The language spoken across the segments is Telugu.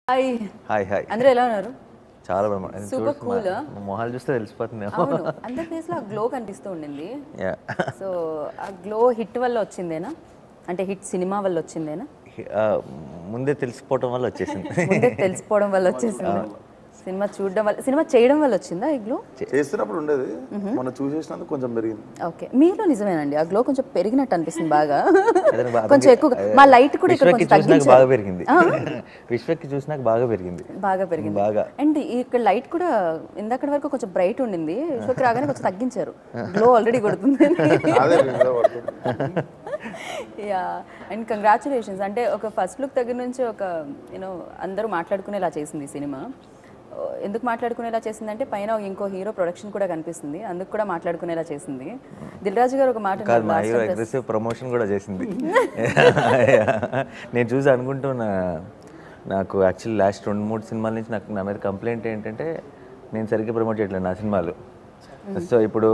హాయ్ హాయ్ హాయ్ అందరూ ఎలా ఉన్నారు? చాలా సూపర్ కూల్. మొహాలు చూస్తే తెలిసిపోతుంది. అవును, అందరి ఫేస్ లో ఆ గ్లో కనిపిస్తూ ఉండింది. సో ఆ గ్లో హిట్ వల్ల వచ్చిందేనా, అంటే హిట్ సినిమా వల్ల వచ్చిందేనా? ముందే తెలిసిపోవడం వల్ల వచ్చేసింది. ముందే తెలిసిపోవడం వల్ల వచ్చేసింది. సినిమా చూడడం వల్ల, సినిమా చేయడం వల్ల వచ్చిందా ఈ గ్లో? చేస్తున్నప్పుడు ఉండేది, మొన్న చూసేసినందుకు కొంచెం పెరిగింది. ఓకే, మీలో నిజమేనండి, ఆ గ్లో కొంచెం పెరిగినట్టు అనిపిస్తుంది. బాగా కొంచెం ఎక్కువ. మా లైట్ కూడా ఇక్కడ కొంచెం తగ్గించారు. బాగా పెరిగింది. విశ్వకి చూసినాక బాగా పెరిగింది. బాగా పెరిగింది బాగా. అండ్ ఇక్కడ లైట్ కూడా ఇందాక వరకు కొంచెం బ్రైట్ ఉండింది, విశ్వకి రాగానే కొంచెం తగ్గించారు. గ్లో ఆల్రెడీ కొడుతుంది. Yeah, and congratulations. అంటే ఒక ఫస్ట్ లుక్ దగ్గర నుంచి ఒక యూనో అందరూ మాట్లాడుకునేలా చేసింది ఈ సినిమా. ఎందుకు మాట్లాడుకునేలా చేసిందంటే పైన ఇంకో హీరో ప్రొడక్షన్ కూడా కనిపిస్తుంది, అందుకు కూడా మాట్లాడుకునేలా చేసింది. దిల్ రాజు గారు ఒక మాట అగ్రెసివ్ ప్రమోషన్ కూడా చేసింది. నేను చూసి అనుకుంటున్నా, నాకు యాక్చువల్లీ లాస్ట్ 2-3 సినిమాల నుంచి నాకు నా మీద కంప్లైంట్ ఏంటంటే నేను సరిగ్గా ప్రమోట్ చేయట్లేదు నా సినిమాలు. సో ఇప్పుడు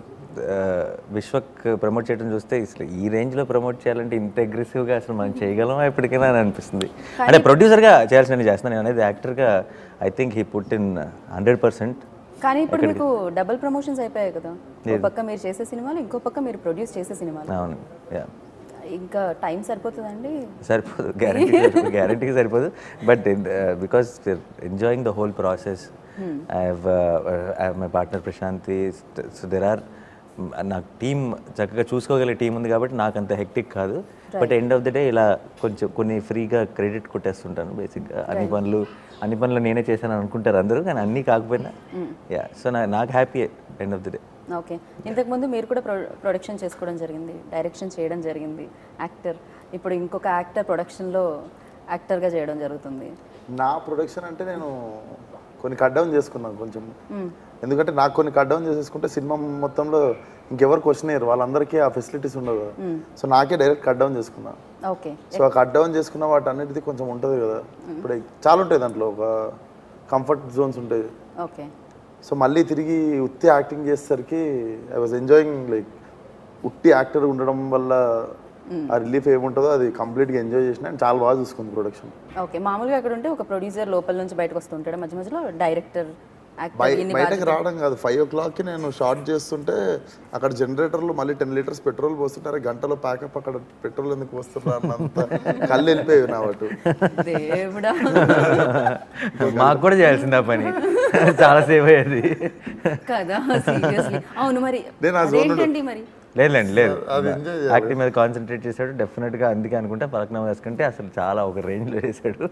విశ్వక్ ప్రమోట్ చేయడం చూస్తే అసలు ఈ రేంజ్లో ప్రమోట్ చేయాలంటే ఇంత అగ్రెసివ్గా అసలు మనం చేయగలమా ఎప్పటికైనా అని అనిపిస్తుంది. అంటే ప్రొడ్యూసర్గా చేయాల్సిన చేస్తున్నాను, నేను అనేది యాక్టర్గా I think he put in 100%. కానీ ఇప్పుడు మీకు డబుల్ ప్రమోషన్స్ అయిపోయాయి కదా, ఒక పక్క మీరు చేసే సినిమాలు, ఇంకో పక్క మీరు ప్రొడ్యూస్ చేసే సినిమాలు. అవును, ఇంకా టైం సరిపోతుందండి? సరిపోదు, గ్యారంటీగా సరిపోదు. But because enjoying the whole process. I have my partner Prashanti. So there are, నాకు టీమ్ చక్కగా చూసుకోగలిగే టీం ఉంది కాబట్టి నాకు అంత హెక్టిక్ కాదు. But end of the day ఇలా కొంచెం కొన్ని ఫ్రీగా క్రెడిట్ కొట్టేస్తుంటాను బేసిక్గా. అన్ని పనులు నేనే చేశాను అనుకుంటారు అందరూ, కానీ అన్నీ కాకపోయినా యా. సో నాకు happy end of the day. Okay, ఇంతకుముందు మీరు కూడా ప్రొడక్షన్ చేసుకోవడం జరిగింది, డైరెక్షన్ చేయడం జరిగింది, యాక్టర్. ఇప్పుడు ఇంకొక యాక్టర్ ప్రొడక్షన్లో యాక్టర్గా చేయడం జరుగుతుంది. నా ప్రొడక్షన్ అంటే నేను కొన్ని కట్ డౌన్ చేసుకున్నాను కొంచెం, ఎందుకంటే నాకు కొన్ని కట్ డౌన్ చేసేసుకుంటే సినిమా మొత్తంలో ఇంకెవరు క్వశ్చన్ అయ్యారు, వాళ్ళందరికీ ఆ ఫెసిలిటీస్ ఉండవు కదా. సో నాకే డైరెక్ట్ కట్ డౌన్ చేసుకున్నా. ఓకే, సో ఆ కట్ డౌన్ చేసుకున్న వాటి అన్నిటిది కొంచెం ఉంటుంది కదా, ఇప్పుడు చాలా ఉంటాయి దాంట్లో, ఒక కంఫర్ట్ జోన్స్ ఉంటాయి. ఓకే, సో మళ్ళీ తిరిగి ఉత్తి యాక్టింగ్ చేసేసరికి ఐ వాజ్ ఎంజాయింగ్, లైక్ ఉత్తి యాక్టర్ ఉండడం వల్ల ఆ రిలీఫ్ ఏముంటుందో అది కంప్లీట్గా ఎంజాయ్ చేసిన, అండ్ చాలా బాగా చూసుకుంది ప్రొడక్షన్. ఓకే, మామూలుగా అక్కడ ఉంటే ఒక ప్రొడ్యూసర్ లోపల నుంచి బయటకు వస్తుంటాడు, మధ్య మధ్యలో డైరెక్టర్ బయటకు రావడం కాదు. 5 o'clockకి నేను షార్ట్ చేస్తుంటే అక్కడ జనరేటర్లో మళ్ళీ 10 liters పెట్రోల్ పోస్తుంటారు, గంటలో ప్యాకప్, అక్కడ పెట్రోల్ ఎందుకు వస్తున్నారు అన్నంత కళ్ళు వెళ్ళిపోయావు నా వాటు. దేవుడా, మాకు కూడా చేయాల్సింది ఆ పని, చాలా సేవ్ అయ్యేది కదా. సీరియస్లీ, అవును. మరి ఏంటండి మరి? లేదులేండి, లేదు, యాక్టింగ్ మీద కాన్సన్ట్రేట్ చేశాడు డెఫినెట్గా. అందుకే అనుకుంటే పలక్నామా వేసుకుంటే అసలు చాలా ఒక రేంజ్లో చేశాడు.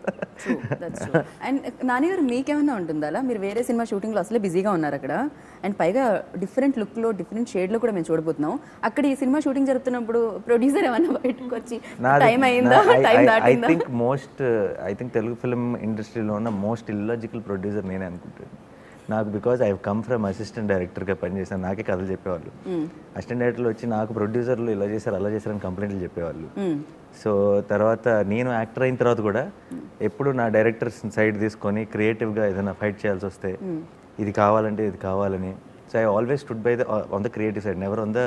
అండ్ నాని గారు, మీకేమన్నా ఉంటుందా? మీరు వేరే సినిమా షూటింగ్లో అసలే బిజీగా ఉన్నారు అక్కడ, అండ్ పైగా డిఫరెంట్ లుక్లో, డిఫరెంట్ షేడ్లో కూడా మేము చూడబోతున్నాం. అక్కడ ఈ సినిమా షూటింగ్ జరుగుతున్నప్పుడు ప్రొడ్యూసర్ ఏమన్నా బయటకు వచ్చి టైం అయిందా, టైం దాటిందా? ఐ థింక్ తెలుగు ఫిల్మ్ ఇండస్ట్రీలో ఉన్న మోస్ట్ ఇల్లాజికల్ ప్రొడ్యూసర్ నేనే అనుకుంటాను. నాకు because I come from assistant డైరెక్టర్గా పనిచేశాను, నాకే కథలు చెప్పేవాళ్ళు. అసిస్టెంట్ డైరెక్టర్లు వచ్చి నాకు ప్రొడ్యూసర్లు ఇలా చేశారు, అలా చేశారని కంప్లైంట్లు చెప్పేవాళ్ళు. సో తర్వాత నేను యాక్టర్ అయిన తర్వాత కూడా ఎప్పుడు నా డైరెక్టర్ సైడ్ తీసుకొని క్రియేటివ్గా ఏదైనా ఫైట్ చేయాల్సి వస్తే ఇది కావాలంటే ఇది కావాలని. So I always stood by on the creative side, never on the.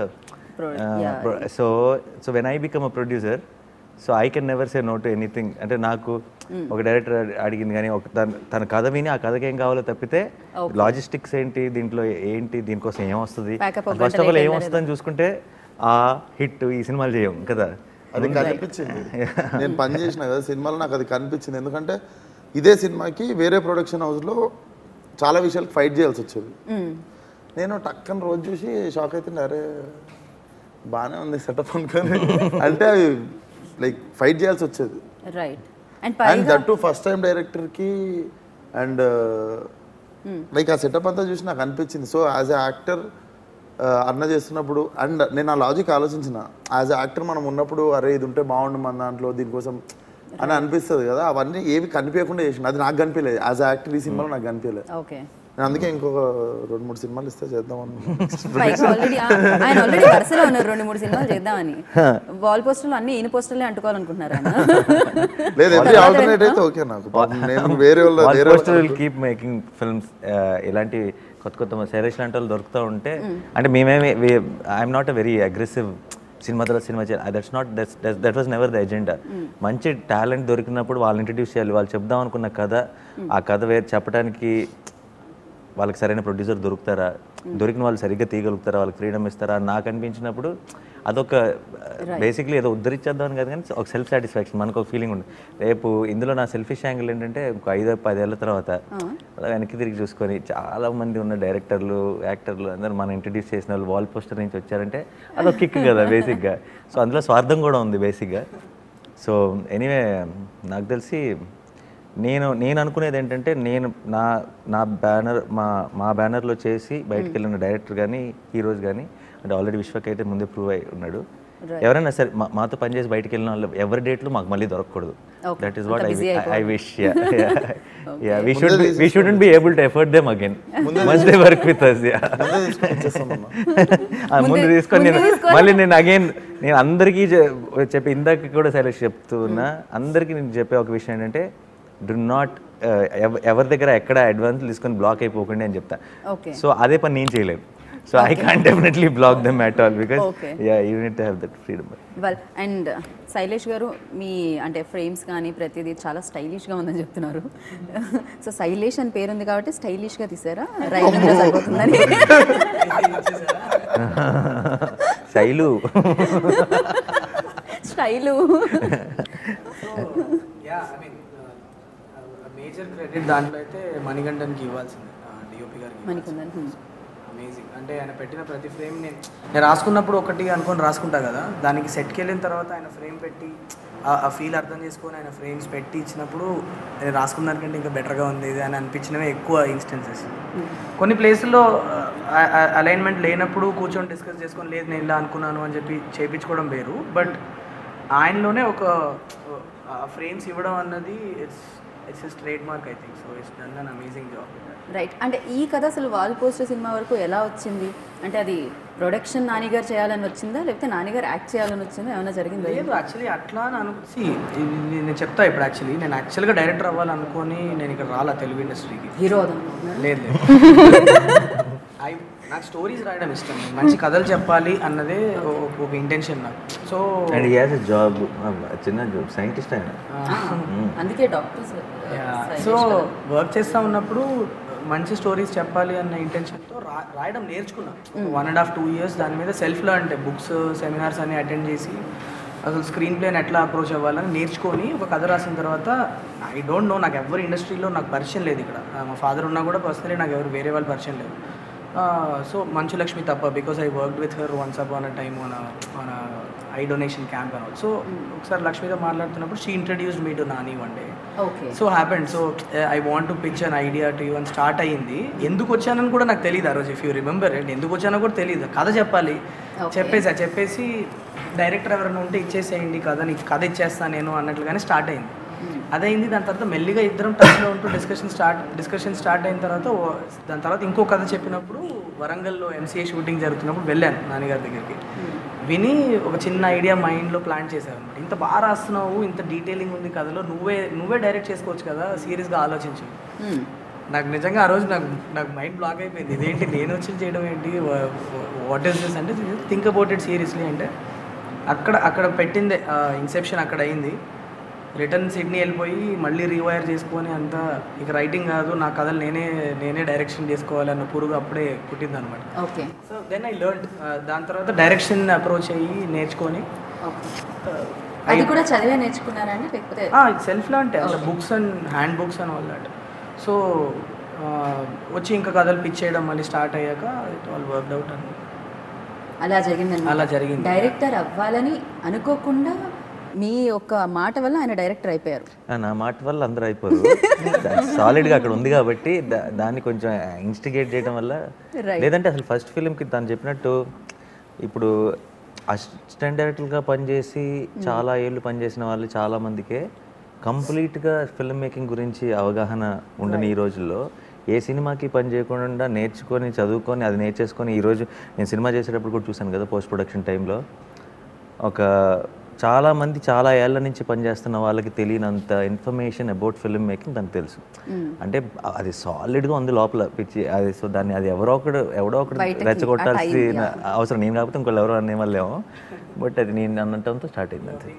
So when I become a producer, so I can never say no to anything. అంటే నాకు ఒక డైరెక్టర్ అడిగింది కానీ తన కథ విని ఆ కథకి ఏం కావాలో తప్పితే లాజిస్టిక్స్ ఏంటి, దీంట్లో ఏంటి, దీనికోసం ఏమొస్తుంది, ఫస్ట్ ఆఫ్ ఆల్ ఏమొస్తుందని చూసుకుంటే ఆ హిట్ ఈ సినిమాలు చేయం కదా. అది కనిపించింది, నేను పని చేసిన కదా సినిమాలో, నాకు అది కనిపించింది. ఎందుకంటే ఇదే సినిమాకి వేరే ప్రొడక్షన్ హౌస్లో చాలా విషయాలకు ఫైట్ చేయాల్సి వచ్చేది. నేను టక్కన రోజు చూసి షాక్ అవుతుండే, అరే బాగానే ఉంది సెటప్ అనుకొని. అంటే అవి లైక్ ఫైట్ చేయాల్సి వచ్చేది. Right, and that to first time డైరెక్టర్కి. అండ్ లైక్ ఆ సెటప్ అంతా చూసి నాకు అనిపించింది. సో యాజ్ ఎ యాక్టర్ అన్న చేస్తున్నప్పుడు, అండ్ నేను ఆ లాజిక్ ఆలోచించిన, యాజ్ ఎ యాక్టర్ మనం ఉన్నప్పుడు అరే ఇది ఉంటే బాగుండు మన దాంట్లో దీనికోసం అని అనిపిస్తుంది కదా. అవన్నీ ఏవి కనిపించకుండా చేసిన, అది నాకు కనిపించలేదు. యాజ్ ఎ యాక్టర్ ఈ సినిమాలో నాకు కనిపించలేదు. నేను అందుకే ఇంకొక 2-3 సినిమాలు ఇస్తే చేద్దామని. ఆయన ఆల్రెడీ వరుసలో ఉన్నారు 2-3 సినిమాలు చేద్దామని. వాల్ పోస్టర్లు అన్ని ఈయన పోస్టర్లే అంటుకోవాలనుకుంటున్నారు. లేదు, ఎవ్రీ ఆల్టర్నేట్ అయితే ఓకే నాకు. నేను వేరే వాళ్ళు కీప్ మేకింగ్ ఫిల్మ్స్, ఇలాంటి కొత్త శైలేష్ లాంటి వాళ్ళు దొరుకుతూ ఉంటే. అంటే మేమేమి I'm not a very aggressive సినిమా తర్వాత సినిమా చేయాలి, that was never the agenda. మంచి టాలెంట్ దొరికినప్పుడు వాళ్ళని ఇంట్రడ్యూస్ చేయాలి. వాళ్ళు చెప్దాం అనుకున్న కథ, ఆ కథ వేరే చెప్పడానికి వాళ్ళకి సరైన ప్రొడ్యూసర్ దొరుకుతారా, దొరికిన వాళ్ళు సరిగ్గా తీయగలుగుతారా, వాళ్ళకి ఫ్రీడమ్ ఇస్తారా నాకు అనిపించినప్పుడు అదొక బేసిక్లీ ఏదో ఉద్ధరించేద్దామని కాదు, కానీ ఒక సెల్ఫ్ సాటిస్ఫాక్షన్, మనకు ఒక ఫీలింగ్ ఉంది. రేపు ఇందులో నా సెల్ఫిష్ యాంగిల్ ఏంటంటే ఒక 5-10 ఏళ్ళ తర్వాత అలా వెనక్కి తిరిగి చూసుకొని చాలా మంది ఉన్న డైరెక్టర్లు, యాక్టర్లు అందరూ మనం ఇంట్రడ్యూస్ చేసిన వాళ్ళు వాల్ పోస్టర్ నుంచి వచ్చారంటే అదొక కిక్ కదా బేసిక్గా. సో అందులో స్వార్థం కూడా ఉంది బేసిక్గా. సో ఎనీవే నాకు తెలిసి నేను అనుకునేది ఏంటంటే, నేను నా బ్యానర్ మా బ్యానర్లో చేసి బయటకు వెళ్ళిన డైరెక్టర్ కానీ హీరోస్ కానీ, అంటే ఆల్రెడీ విశ్వక్ అయితే ముందే ప్రూవ్ అయి ఉన్నాడు, ఎవరైనా సరే మాతో పనిచేసి బయటకు వెళ్ళిన వాళ్ళు ఎవరి డేట్లు మాకు మళ్ళీ దొరకకూడదు. That is what I wish. We shouldn't be able to afford them again once they work with us. ముందు తీసుకొని మళ్ళీ నేను అగైన్ నేను అందరికీ చెప్పి, ఇందాక కూడా శైలేష్ చెప్తున్నా, అందరికీ నేను చెప్పే ఒక విషయం ఏంటంటే, డు నాట్ ఎవరి దగ్గర ఎక్కడ అడ్వాన్స్ తీసుకొని బ్లాక్ అయిపోకండి అని చెప్తా. సో అదే పని నేను చేయలేను. So I can't definitely block them at all, because you need to have that freedom. Well, and Shailesh garu మీ అంటే ఫ్రేమ్స్ కానీ ప్రతిదీ చాలా స్టైలిష్గా ఉందని చెప్తున్నారు. సో శైలేష్ అని పేరుంది కాబట్టి స్టైలిష్గా తీసారా, రైటింగ్లో సరిపోతుందని? శైలు స్టైలు. మేజర్ క్రెడిట్ దాంట్లో అయితే మణికంఠన్కి ఇవ్వాల్సింది, డిఓపి గారికి. మణికంఠన్ అమేజింగ్. అంటే ఆయన పెట్టిన ప్రతి ఫ్రేమ్ నేను రాసుకున్నప్పుడు ఒకటి అనుకొని రాసుకుంటా కదా, దానికి సెట్కి వెళ్ళిన తర్వాత ఆయన ఫ్రేమ్ పెట్టి ఆ ఫీల్ అర్థం చేసుకొని ఆయన ఫ్రేమ్స్ పెట్టి ఇచ్చినప్పుడు నేను రాసుకున్న దానికంటే ఇంకా బెటర్గా ఉంది ఇది అని అనిపించినవే ఎక్కువ ఇన్స్టెన్సెస్. కొన్ని ప్లేసుల్లో అలైన్మెంట్ లేనప్పుడు కూర్చొని డిస్కస్ చేసుకొని, లేదు నేను ఇలా అనుకున్నాను అని చెప్పి చేయించుకోవడం వేరు, బట్ ఆయనలోనే ఒక ఫ్రేమ్స్ ఇవ్వడం అన్నది it's his trademark I think. So it's done an amazing job. Right. అంటే ఈ కథ అసలు వాల్ పోస్టర్ సినిమా వరకు ఎలా వచ్చింది? అంటే అది ప్రొడక్షన్ నానిగారు చేయాలని వచ్చిందా, లేకపోతే నానిగారు యాక్ట్ చేయాలని వచ్చిందా, ఏమైనా జరిగిందా? లేదు, యాక్చువల్లీ అట్లా నేను చెప్తా. ఇప్పుడు నేను యాక్చువల్గా డైరెక్టర్ అవ్వాలనుకొని నేను ఇక్కడ రాలా తెలుగు ఇండస్ట్రీకి. హీరో? లేదు. నాకు స్టోరీస్ రాయడం ఇష్టం, మంచి కథలు చెప్పాలి అన్నదే ఒక ఇంటెన్షన్ నాకు. So and he has a job, చిన్న జాబ్, సైంటిస్ట్ ఆయన. అందుకే డాక్టర్స్. సో వర్క్ చేస్తూ ఉన్నప్పుడు మంచి స్టోరీస్ చెప్పాలి అన్న ఇంటెన్షన్తో రాయడం నేర్చుకున్నా. 1.5-2 years దాని మీద సెల్ఫ్లో, అంటే బుక్స్, సెమినార్స్ అన్ని అటెండ్ చేసి అసలు స్క్రీన్ ప్లేని ఎట్లా అప్రోచ్ అవ్వాలని నేర్చుకొని ఒక కథ రాసిన తర్వాత, ఐ డోంట్ నో, నాకు ఎవరి ఇండస్ట్రీలో నాకు పరిచయం లేదు. ఇక్కడ మా ఫాదర్ ఉన్నా కూడా పర్సనలీ నాకు ఎవరు వేరే వాళ్ళు పరిచయం లేదు. సో మంచు లక్ష్మి తప్ప, because I worked with her once upon a time on eye donation camp అని. సో ఒకసారి లక్ష్మితో మాట్లాడుతున్నప్పుడు she introduced me to Nani one day. So happened. So I want to pitch an idea to you అని స్టార్ట్ అయ్యింది. ఎందుకు వచ్చానని కూడా నాకు తెలియదు ఆ రోజు. ఇఫ్ యూ రిమెంబర్, ఎందుకు వచ్చానో కూడా తెలియదు. కథ చెప్పాలి చెప్పేసి డైరెక్టర్ ఎవరైనా ఉంటే ఇచ్చేసేయండి కథ ఇచ్చేస్తాను నేను అన్నట్లుగానే స్టార్ట్ అయింది. అదైంది. దాని తర్వాత మెల్లిగా ఇద్దరం టచ్లో ఉంటూ డిస్కషన్ స్టార్ట్ అయిన తర్వాత, దాని తర్వాత ఇంకో కథ చెప్పినప్పుడు వరంగల్లో MCA షూటింగ్ జరుగుతున్నప్పుడు వెళ్ళాను నాన్నగారి దగ్గరికి. విని ఒక చిన్న ఐడియా మైండ్లో ప్లాన్ చేశాను అనమాట. ఇంత బాగా రాస్తున్నావు, ఇంత డీటెయిలింగ్ ఉంది కథలో, నువ్వే డైరెక్ట్ చేసుకోవచ్చు కదా, సీరియస్గా ఆలోచించు. నాకు నిజంగా ఆ రోజు నాకు మైండ్ బ్లాక్ అయిపోయింది. ఇదేంటి నేను వచ్చి చేయడం ఏంటి, వాట్ ఈస్ దిస్ అంటే, థింక్ అబౌట్ ఇట్ సీరియస్లీ అంటే అక్కడ పెట్టిందే ఇన్సెప్షన్ అక్కడ అయింది. రిటర్న్ సిడ్నీ వెళ్ళిపోయి మళ్ళీ రీవైర్ చేసుకొని అంతా ఇక రైటింగ్ కాదు, నా కథలు నేనే డైరెక్షన్ చేసుకోవాలన్న పురుగు అప్పుడే పుట్టింది అనమాట. Okay. So then I learn. దాని తర్వాత డైరెక్షన్ అప్రోచ్ అయ్యి నేర్చుకొని, అది కూడా చదివే నేర్చుకున్నారండి లేకపోతే సెల్ఫ్లో అంటే books and handbooks and all that. So వచ్చి ఇంకా కథలు పిచ్ చేయడం మళ్ళీ స్టార్ట్ అయ్యాక ఇట్ ఆల్ వర్క్డ్ అవుట్ అని అలా జరిగింది. డైరెక్టర్ అవ్వాలని అనుకోకుండా మీ ఒక మాట వల్ల ఆయన డైరెక్టర్ అయిపోయారు. నా మాట వల్ల అందరూ అయిపోరు. సాలిడ్గా అక్కడ ఉంది కాబట్టి దాన్ని కొంచెం ఇన్స్టిగేట్ చేయడం వల్ల. లేదంటే అసలు ఫస్ట్ ఫిలింకి తను చెప్పినట్టు, ఇప్పుడు అసిస్టెంట్ డైరెక్టర్గా పనిచేసి చాలా ఏళ్ళు పనిచేసిన వాళ్ళు చాలామందికే కంప్లీట్గా ఫిల్మ్ మేకింగ్ గురించి అవగాహన ఉండని ఈ రోజుల్లో ఏ సినిమాకి పని చేయకుండా నేర్చుకొని చదువుకొని అది నేర్చేసుకొని, ఈరోజు నేను సినిమా చేసేటప్పుడు కూడా చూశాను కదా, పోస్ట్ ప్రొడక్షన్ టైంలో ఒక చాలామంది చాలా ఏళ్ళ నుంచి పనిచేస్తున్న వాళ్ళకి తెలియనంత ఇన్ఫర్మేషన్ అబౌట్ ఫిల్మ్ మేకింగ్ తనకు తెలుసు. అంటే అది సాలిడ్గా ఉంది లోపల పిచ్చి అది. సో దాన్ని అది ఎవడో ఒకడు రెచ్చగొట్టాల్సిన అవసరం నేను కాకపోతే ఇంకోళ్ళు ఎవరో అనేవాళ్ళేమో. బట్ అది నేను అనటంతో స్టార్ట్ అయింది అంతే.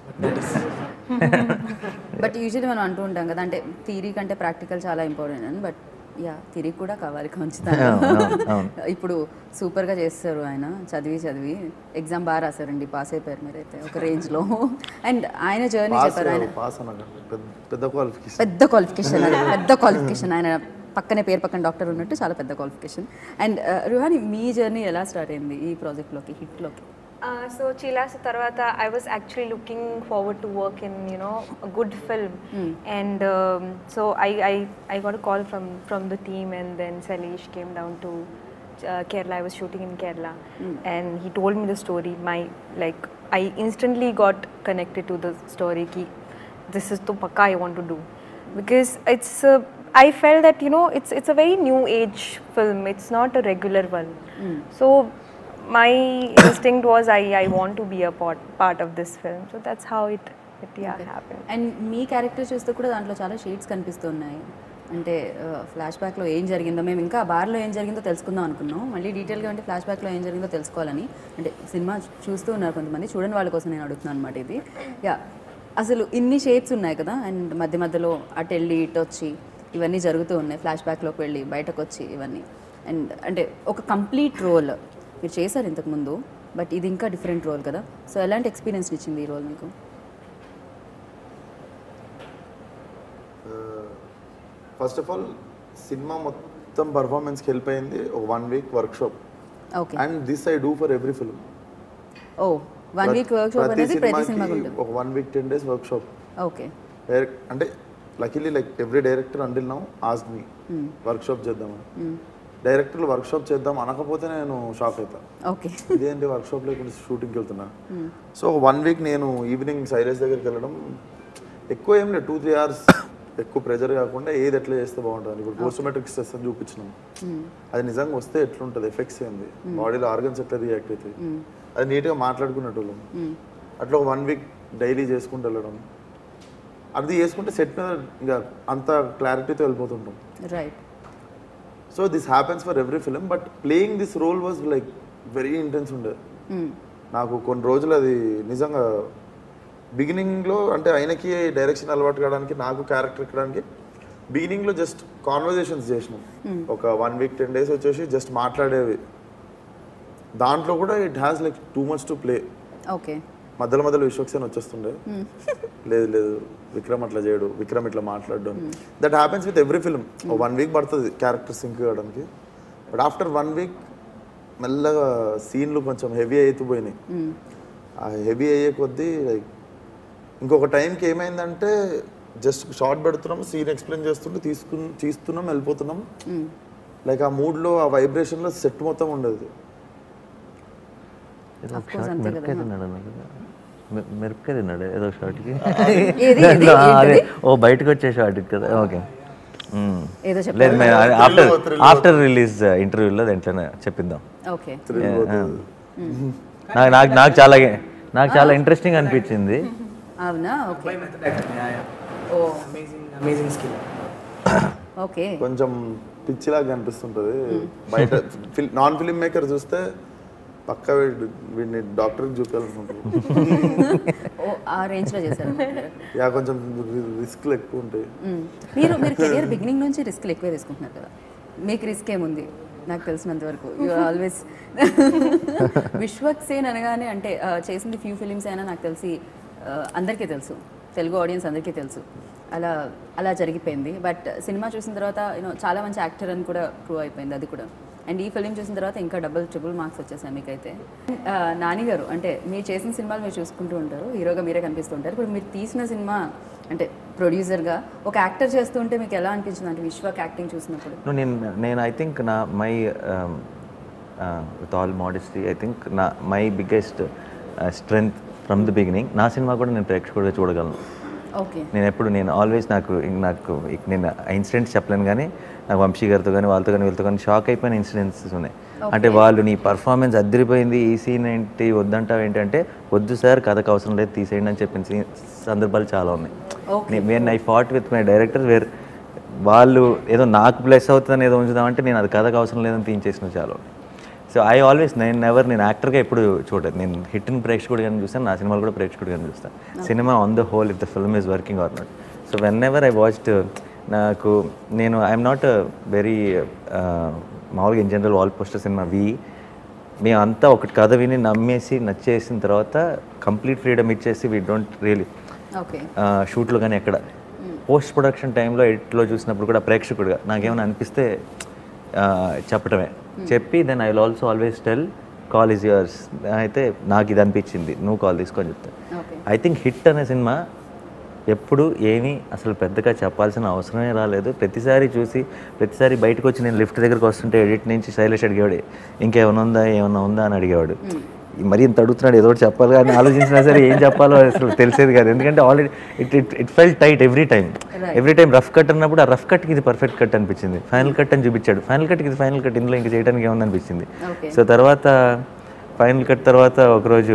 బట్ యూజువల్లీ మనం అంటూ ఉంటాం కదా, అంటే థియరీ కంటే ప్రాక్టికల్ చాలా ఇంపార్టెంట్ అని. బట్ యా, థియరీ కూడా కావాలి ఖచ్చితంగా. ఇప్పుడు సూపర్గా చేస్తారు ఆయన, చదివి ఎగ్జామ్ బాగా రాశారండి, పాస్ అయిపోయారు మీరైతే ఒక రేంజ్లో. అండ్ ఆయన జర్నీ చెప్పారు. ఆయన పెద్ద క్వాలిఫికేషన్ ఆయన పక్కనే పేరు పక్కన డాక్టర్ ఉన్నట్టు చాలా పెద్ద క్వాలిఫికేషన్. అండ్ రుహాని, మీ జర్నీ ఎలా స్టార్ట్ అయింది ఈ ప్రాజెక్ట్లోకి, హిట్లోకి? So Chilas Tarvata, I was actually looking forward to work in a good film, and so I got a call from the team, and then Salish came down to Kerala. I was shooting in Kerala, and he told me the story. I instantly got connected to the story. Ki this is to pakka I want to do, because I felt that it's a very new age film. It's not a regular one, so my instinct was I want to be a part of this film. So that's how it happened. And మీ క్యారెక్టర్ చూస్తే కూడా దాంట్లో చాలా షేడ్స్ కనిపిస్తున్నాయి. అంటే ఫ్లాష్ బ్యాక్లో ఏం జరిగిందో, మేము ఇంకా బార్లో ఏం జరిగిందో తెలుసుకుందాం అనుకున్నాం, మళ్ళీ డీటెయిల్గా అంటే ఫ్లాష్ బ్యాక్లో ఏం జరిగిందో తెలుసుకోవాలని. అంటే సినిమా చూస్తూ ఉన్నారు కొంతమంది, చూడని వాళ్ళ కోసం నేను అడుగుతున్నాను అనమాట ఇది. యా, అసలు ఇన్ని షేడ్స్ ఉన్నాయి కదా, అండ్ మధ్య మధ్యలో అటు వెళ్ళి ఇటు వచ్చి ఇవన్నీ జరుగుతూ ఉన్నాయి, ఫ్లాష్ బ్యాక్లోకి వెళ్ళి బయటకు వచ్చి ఇవన్నీ. అండ్ అంటే ఒక కంప్లీట్ రోల్ మీరు చేశారు ఇంతకుముందు, బట్ ఇది ఇంకా డిఫరెంట్ రోల్ కదా. సో ఎలాంటి ఎక్స్పీరియన్స్ ఇచ్చింది ఈ రోల్ మీకు? ఫస్ట్ ఆఫ్ ఆల్ సినిమా మొత్తం పర్ఫార్మెన్స్కి హెల్ప్ అయింది ఒక 1 week workshop. Okay. And this I do for every film. ఓ 1 week వర్క్షాప్ అనేది ప్రతి సినిమాకి ఉంటుంది? ఒక 1 week 10 days వర్క్షాప్. ఓకే. అంటే luckily every director until now asked me workshop చేద్దామని. డైరెక్టర్లు వర్క్షాప్ చేద్దాం అనకపోతే నేను షాక్ అవుతాను. ఓకే. ఇదేంటి వర్క్షాప్ లేకుండా షూటింగ్కి వెళ్తున్నా. సో 1 week నేను ఈవినింగ్ సైరస్ దగ్గరికి వెళ్ళడం, ఎక్కువ ఏం లేదు 2-3 hours, ఎక్కువ ప్రెజర్ కాకుండా ఏది ఎట్లా చేస్తే బాగుంటుంది. ఇప్పుడు పోస్టోమెట్రిక్ స్ట్రెస్ అని చూపించినాం, అది నిజంగా వస్తే ఎట్లుంటుంది, ఎఫెక్ట్స్ ఏంది, బాడీలో ఆర్గన్స్ ఎట్లా రియాక్ట్ అవుతాయి, అది నీట్గా మాట్లాడుకున్నట్టు అట్లా ఒక 1 week డైలీ చేసుకుంటూ వెళ్ళడం. అది చేసుకుంటే సెట్ మీద ఇంకా అంత క్లారిటీతో వెళ్ళిపోతుంటాం. Right. So this happens for every film, but playing this role was very intense ఉండేది నాకు కొన్ని రోజులు. అది నిజంగా బిగినింగ్లో అంటే ఆయనకి డైరెక్షన్ అలవాటు కావడానికి, నాకు క్యారెక్టర్ ఎక్కడానికి బిగినింగ్లో జస్ట్ కాన్వర్జేషన్స్ చేసినాం. ఒక 1 week 10 days వచ్చేసి జస్ట్ మాట్లాడేవి. దాంట్లో కూడా it has too much to play. Okay. మధ్యలో విశ్వక్సేన్ వచ్చేస్తుండే, లేదు విక్రమ్ అట్లా చేయడు, విక్రమ్ ఇట్లా మాట్లాడడం. That happens with every film. 1 week పడుతుంది క్యారెక్టర్ సింక్ కావడానికి, బట్ ఆఫ్టర్ 1 week మెల్లగా సీన్లు కొంచెం హెవీ అయిపోయినాయి. ఆ హెవీ అయ్యే కొద్దీ ఇంకొక టైంకి ఏమైందంటే జస్ట్ షార్ట్ పెడుతున్నాం, సీన్ ఎక్స్ప్లెయిన్ చేస్తుంటే తీస్తున్నాం, వెళ్ళిపోతున్నాం. ఆ మూడ్లో, ఆ వైబ్రేషన్లో సెట్ మొత్తం ఉండేది. మిరపకాయ తిన్నాడు ఏదో షార్ట్కి, ఓ బయటకు వచ్చే షార్ట్కి కదా. ఓకే. లేదు, ఆఫ్టర్ రిలీజ్ ఇంటర్వ్యూలో దాంట్లోనే చెప్పిద్దాం. ఓకే. నాకు చాలా ఇంట్రెస్టింగ్ అనిపించింది. అవునా? ఓకే. ఓకే. కొంచెం పిచ్చిలాగా అనిపిస్తుంటుంది బయట. నాన్ ఫిల్మ్ మేకర్ చూస్తే పక్కా వీడిని డాక్టర్కి చూపించాలనుకుంటారు. ఆ రేంజ్లో చేశారు. యా, కొంచెం రిస్క్లు ఎక్కువ ఉంటాయి. మీరు కెరియర్ బిగినింగ్ నుంచి రిస్క్లు ఎక్కువే తీసుకుంటున్నారు కదా. మీకు రిస్క్ ఏముంది నాకు తెలిసినంత వరకు? యు ఆల్వేస్ విశ్వక్సేన్ అనగానే అంటే చేసింది ఫ్యూ ఫిలిమ్స్ అయినా నాకు తెలిసి అందరికీ తెలుసు, తెలుగు ఆడియన్స్ అందరికీ తెలుసు. అలా జరిగిపోయింది. బట్ సినిమా చూసిన తర్వాత చాలా మంచి యాక్టర్ అని కూడా ప్రూవ్ అయిపోయింది అది కూడా. అండ్ ఈ ఫిలిం చూసిన తర్వాత ఇంకా ట్రిపుల్ మార్క్స్ వచ్చేసాయి మీకైతే. నాని గారు, అంటే మీరు చేసిన సినిమాలు మీరు చూసుకుంటూ ఉంటారు, హీరోగా మీరే కనిపిస్తూ ఉంటారు. ఇప్పుడు మీరు తీసిన సినిమా అంటే ప్రొడ్యూసర్గా ఒక యాక్టర్ చేస్తూ ఉంటే మీకు ఎలా అనిపించింది, అంటే విశ్వక్ యాక్టింగ్ చూసినప్పుడు? నేను I think my with all modesty, I think my biggest strength from the beginning, నా సినిమా కూడా నేను ప్రేక్షకుడిగా చూడగలను. ఓకే నేను ఆల్వేస్ నాకు నేను ఇన్సిడెంట్స్ చెప్పలేను కానీ నాకు వంశీ గారితో కానీ వాళ్ళతో కానీ వీళ్ళతో కానీ షాక్ అయిపోయిన ఇన్సిడెంట్స్ ఉన్నాయి. అంటే వాళ్ళు నీ పర్ఫార్మెన్స్ అద్దరిపోయింది, ఈ సీన్ ఏంటి వద్దంటావు ఏంటంటే వద్దు సార్ కథకు అవసరం లేదు తీసేయండి అని చెప్పిన సందర్భాలు చాలా ఉన్నాయి. నేను I fought with my director where వాళ్ళు ఏదో నాకు ప్లస్ అవుతుందని ఏదో ఉంచుదామంటే నేను అది కథకు అవసరం లేదని తీయించేసిన చాలా. సో ఐ ఆల్వేస్ నేను యాక్టర్గా ఎప్పుడు చూడలేదు. నేను హిట్ని ప్రేక్షకుడిగానే చూస్తాను, నా సినిమాలు కూడా ప్రేక్షకుడిగానే చూస్తాను. సినిమా on the whole if the film is working or not. So whenever I watched నేను ఐఎమ్ నాట్ వెరీ మామూలుగా ఇన్ జనరల్ వాల్ పోస్టర్ సినిమా మేము అంతా ఒకటి కథ విని నమ్మేసి నచ్చేసిన తర్వాత కంప్లీట్ ఫ్రీడమ్ ఇచ్చేసి వీ డోంట్ రియలీ షూట్లో కానీ ఎక్కడ పోస్ట్ ప్రొడక్షన్ టైంలో ఎడిట్లో చూసినప్పుడు కూడా ప్రేక్షకుడిగా నాకేమైనా అనిపిస్తే చెప్పటమే చెప్పి then I will also always tell call is yours. అయితే నాకు ఇది అనిపించింది నువ్వు కాల్ తీసుకొని చెప్తాను. ఐ థింక్ హిట్ అనే సినిమా ఎప్పుడు ఏమీ అసలు పెద్దగా చెప్పాల్సిన అవసరమే రాలేదు. ప్రతిసారి బయటకు వచ్చి నేను లిఫ్ట్ దగ్గరకు వస్తుంటే ఎడిట్ నుంచి శైలేష్ అడిగేవాడు ఏమన్నా ఉందా అని అడిగేవాడు. మరి ఇంత అడుగుతున్నాడు ఏదో ఒకటి చెప్పాలి కానీ ఆలోచించినా సరే ఏం చెప్పాలో అసలు తెలిసేది కాదు. ఎందుకంటే already it fell tight every time rough cut అన్నప్పుడు ఆ రఫ్ కట్కి ఇది పర్ఫెక్ట్ కట్ అనిపించింది, ఫైనల్ కట్ అని చూపించాడు, ఫైనల్ కట్కి ఇది ఫైనల్ కట్, ఇందులో ఇంకా చేయడానికి ఏమన్నా అనిపించింది. సో తర్వాత ఫైనల్ కట్ తర్వాత ఒకరోజు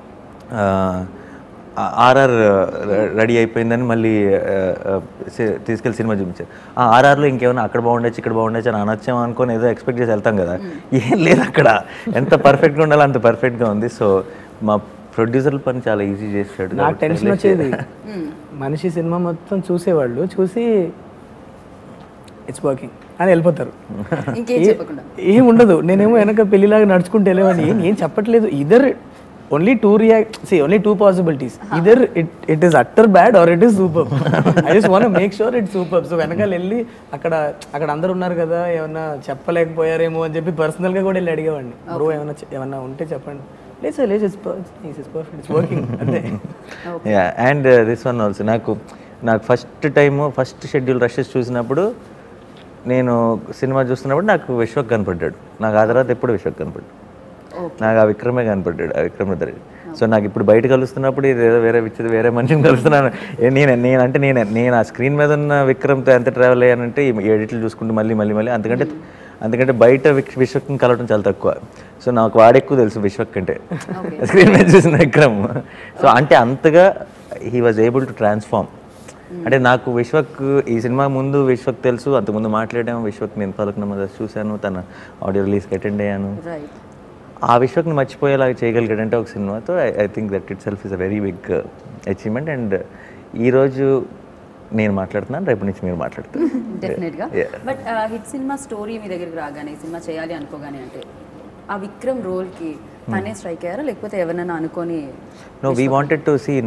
ఆర్ఆర్ రెడీ అయిపోయిందని మళ్ళీ తీసుకెళ్ళి సినిమా చూపించారు. ఆ ఆర్ఆర్లో ఇంకేమైనా అక్కడ బాగుండొచ్చు ఇక్కడ బాగుండొచ్చు అని అనొచ్చాము అనుకొని ఏదో ఎక్స్పెక్ట్ చేసి వెళ్తాం కదా, ఏం లేదు అక్కడ. ఎంత పర్ఫెక్ట్గా ఉండాలో అంత పర్ఫెక్ట్గా ఉంది. సో మా ప్రొడ్యూసర్ల పని చాలా ఈజీ చేశాడు. నాకు టెన్షన్ వచ్చేది, మనిషి సినిమా మొత్తం చూసేవాళ్ళు చూసి ఇట్స్ వర్కింగ్ అని వెళ్ళిపోతారు, ఏం ఉండదు. నేనేమో వెనక పెళ్లిలాగా నడుచుకుంటూ వెళ్ళేవాడిని, ఏం చెప్పట్లేదు. Either only two possibilities, either it is utter bad or it is superb. I just want to make sure it's superb. So వెనకాల వెళ్ళి అక్కడ అందరు ఉన్నారు కదా ఏమన్నా చెప్పలేకపోయారేమో అని చెప్పి పర్సనల్గా కూడా వెళ్ళి అడిగేవాడిని, బ్రో ఏమన్నా ఉంటే చెప్పండి. లేదు సార్ లేదు, ఇట్స్ పర్ఫెక్ట్, ఇట్స్ వర్కింగ్ అంతే. అండ్ దిస్ వన్ ఆల్సో నాకు ఫస్ట్ షెడ్యూల్ రషెస్ చూసినప్పుడు నేను సినిమా చూస్తున్నప్పుడు నాకు విశ్వక్ కనపడ్డాడు. నాకు ఆ తర్వాత ఎప్పుడు విశ్వక్ కనపడ్డాడు, నాకు ఆ విక్రమే కనపడ్డాడు, ఆ విక్రమ్ రెడ్డి. సో నాకు ఇప్పుడు బయట కలుస్తున్నప్పుడు ఇది ఏదో వేరే మనిషిని కలుస్తున్నాను. నేను ఆ స్క్రీన్ మీద ఉన్న విక్రమ్తో ఎంత ట్రావెల్ అయ్యానంటే ఈ ఎడిట్లు చూసుకుంటూ మళ్ళీ అందుకంటే బయట విశ్వక్ని కలవడం చాలా తక్కువ. సో నాకు వాడెక్కువ తెలుసు విశ్వక్ అంటే స్క్రీన్ మీద చూసిన విక్రమ్. సో అంటే అంతగా he was able to transform. అంటే నాకు విశ్వక్ ఈ సినిమా ముందు విశ్వక్ తెలుసు, అంతకుముందు మాట్లాడాము. విశ్వక్ నేను ఫలక్నామా దస్ చూశాను, తన ఆడియో రిలీజ్కి అటెండ్ అయ్యాను. ఆ విశ్వక్ని మర్చిపోయేలాగా చేయగలిగాడంటే ఒక సినిమాతో I think that itself is a very big achievement. And ఈరోజు నేను మాట్లాడుతున్నాను, రేపు నుంచి మీరు మాట్లాడుతారు డెఫినెట్గా. బట్ హిట్ సినిమా స్టోరీ మీ దగ్గరికి రాగానే సినిమా చేయాలి అనుకోగానే అంటే ఆ విక్రమ్ రోల్కి తనే స్ట్రైక్ అయ్యారా లేకపోతే ఎవరైనా అనుకొని? No, we wanted to see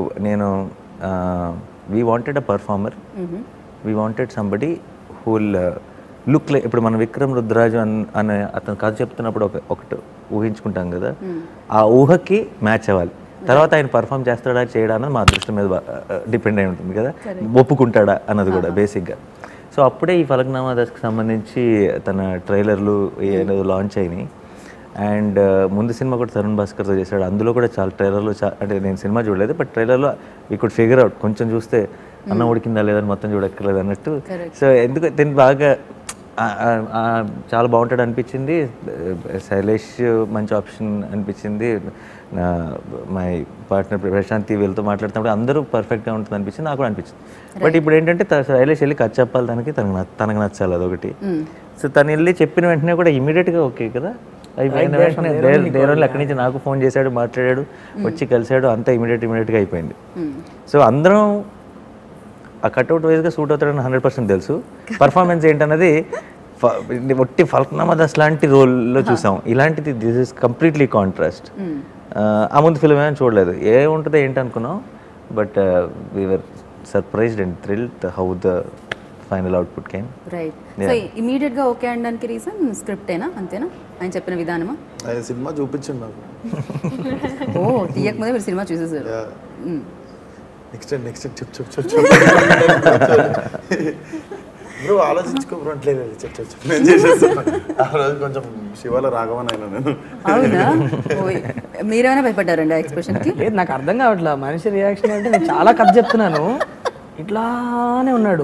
we wanted a performer, we wanted somebody who look like. ఇప్పుడు మనం విక్రమ్ రుద్రరాజు అనే అతను కథ చెప్తున్నప్పుడు ఒకటి ఊహించుకుంటాం కదా, ఆ ఊహకి మ్యాచ్ అవ్వాలి. తర్వాత ఆయన పర్ఫామ్ చేస్తాడా చేయడా అన్నది మా అదృష్టం మీద డిపెండ్ అయి ఉంటుంది కదా, ఒప్పుకుంటాడా అన్నది కూడా బేసిక్గా. సో అప్పుడే ఈ ఫలక్నామా దస్కి సంబంధించి తన ట్రైలర్లు ఏదో లాంచ్ అయినాయి. అండ్ ముందు సినిమా కూడా తరుణ్ భాస్కర్తో చేశాడు, అందులో కూడా చాలా ట్రైలర్లో అంటే నేను సినిమా చూడలేదు బట్ ట్రైలర్లో వీ కుడ్ ఫిగర్ అవుట్, కొంచెం చూస్తే అన్నం ఉడికిందా లేదని మొత్తం చూడక్కర్లేదు అన్నట్టు. సో ఎందుకు దీన్ని బాగా చాలా బాగుంటాడు అనిపించింది. శైలేష్ మంచి ఆప్షన్ అనిపించింది. మై పార్ట్నర్ ప్రశాంతి వీళ్ళతో మాట్లాడుతున్నప్పుడు అందరూ పర్ఫెక్ట్గా ఉంటుంది అనిపించింది, నాకు కూడా అనిపించింది. బట్ ఇప్పుడు ఏంటంటే శైలేష్ వెళ్ళి కథ చెప్పాలి, తనకు నచ్చాలి అదొకటి. సో తను వెళ్ళి చెప్పిన వెంటనే కూడా ఇమీడియట్గా ఓకే కదా అయిపోయిన వెంటనే దేవరాలు అక్కడి నుంచి నాకు ఫోన్ చేశాడు, మాట్లాడాడు, వచ్చి కలిశాడు, అంతా ఇమీడియట్గా అయిపోయింది. సో అందరం ఆ కట్అవుట్ వైజ్గా సూట్ అవుతాడని 100% తెలుసు. పర్ఫార్మెన్స్ ఏంటన్నది ఒట్టి ఫలక్నామా దస్ లాంటి రోల్లో చూసాం, ఇలాంటిది దిస్ ఇస్ కంప్లీట్లీ కాంట్రాస్ట్. ఆ ముందు ఫిల్మ్ ఏమైనా చూడలేదు, ఏముంటుందో ఏంటి అనుకున్నాం. But we're surprised and thrilled how the final output came. Right. So ఇమీడియట్గా ఓకే అనడానికి రీజన్ స్క్రిప్టేనా, అంతేనా? ఆయన చెప్పిన విధానమా? ఆయన సినిమా చూపించండి నాకు. ఓ, తీయకముందే మీరు సినిమా చూసేసారు. నెక్స్ట్ చెప్పు. బ్రో ఆలోచించుకోబ్రో చెప్పు నేను చేసేస్తాను. ఆ రోజు కొంచెం శివాల రాఘవన్ అయినా నేను. అవునా? మీరేమైనా భయపడ్డారండి ఆ ఎక్స్ప్రెషన్కి? లేదు, నాకు అర్థం కావట్లా మనిషి రియాక్షన్ అంటే. నేను చాలా కథ చెప్తున్నాను, ఇట్లానే ఉన్నాడు.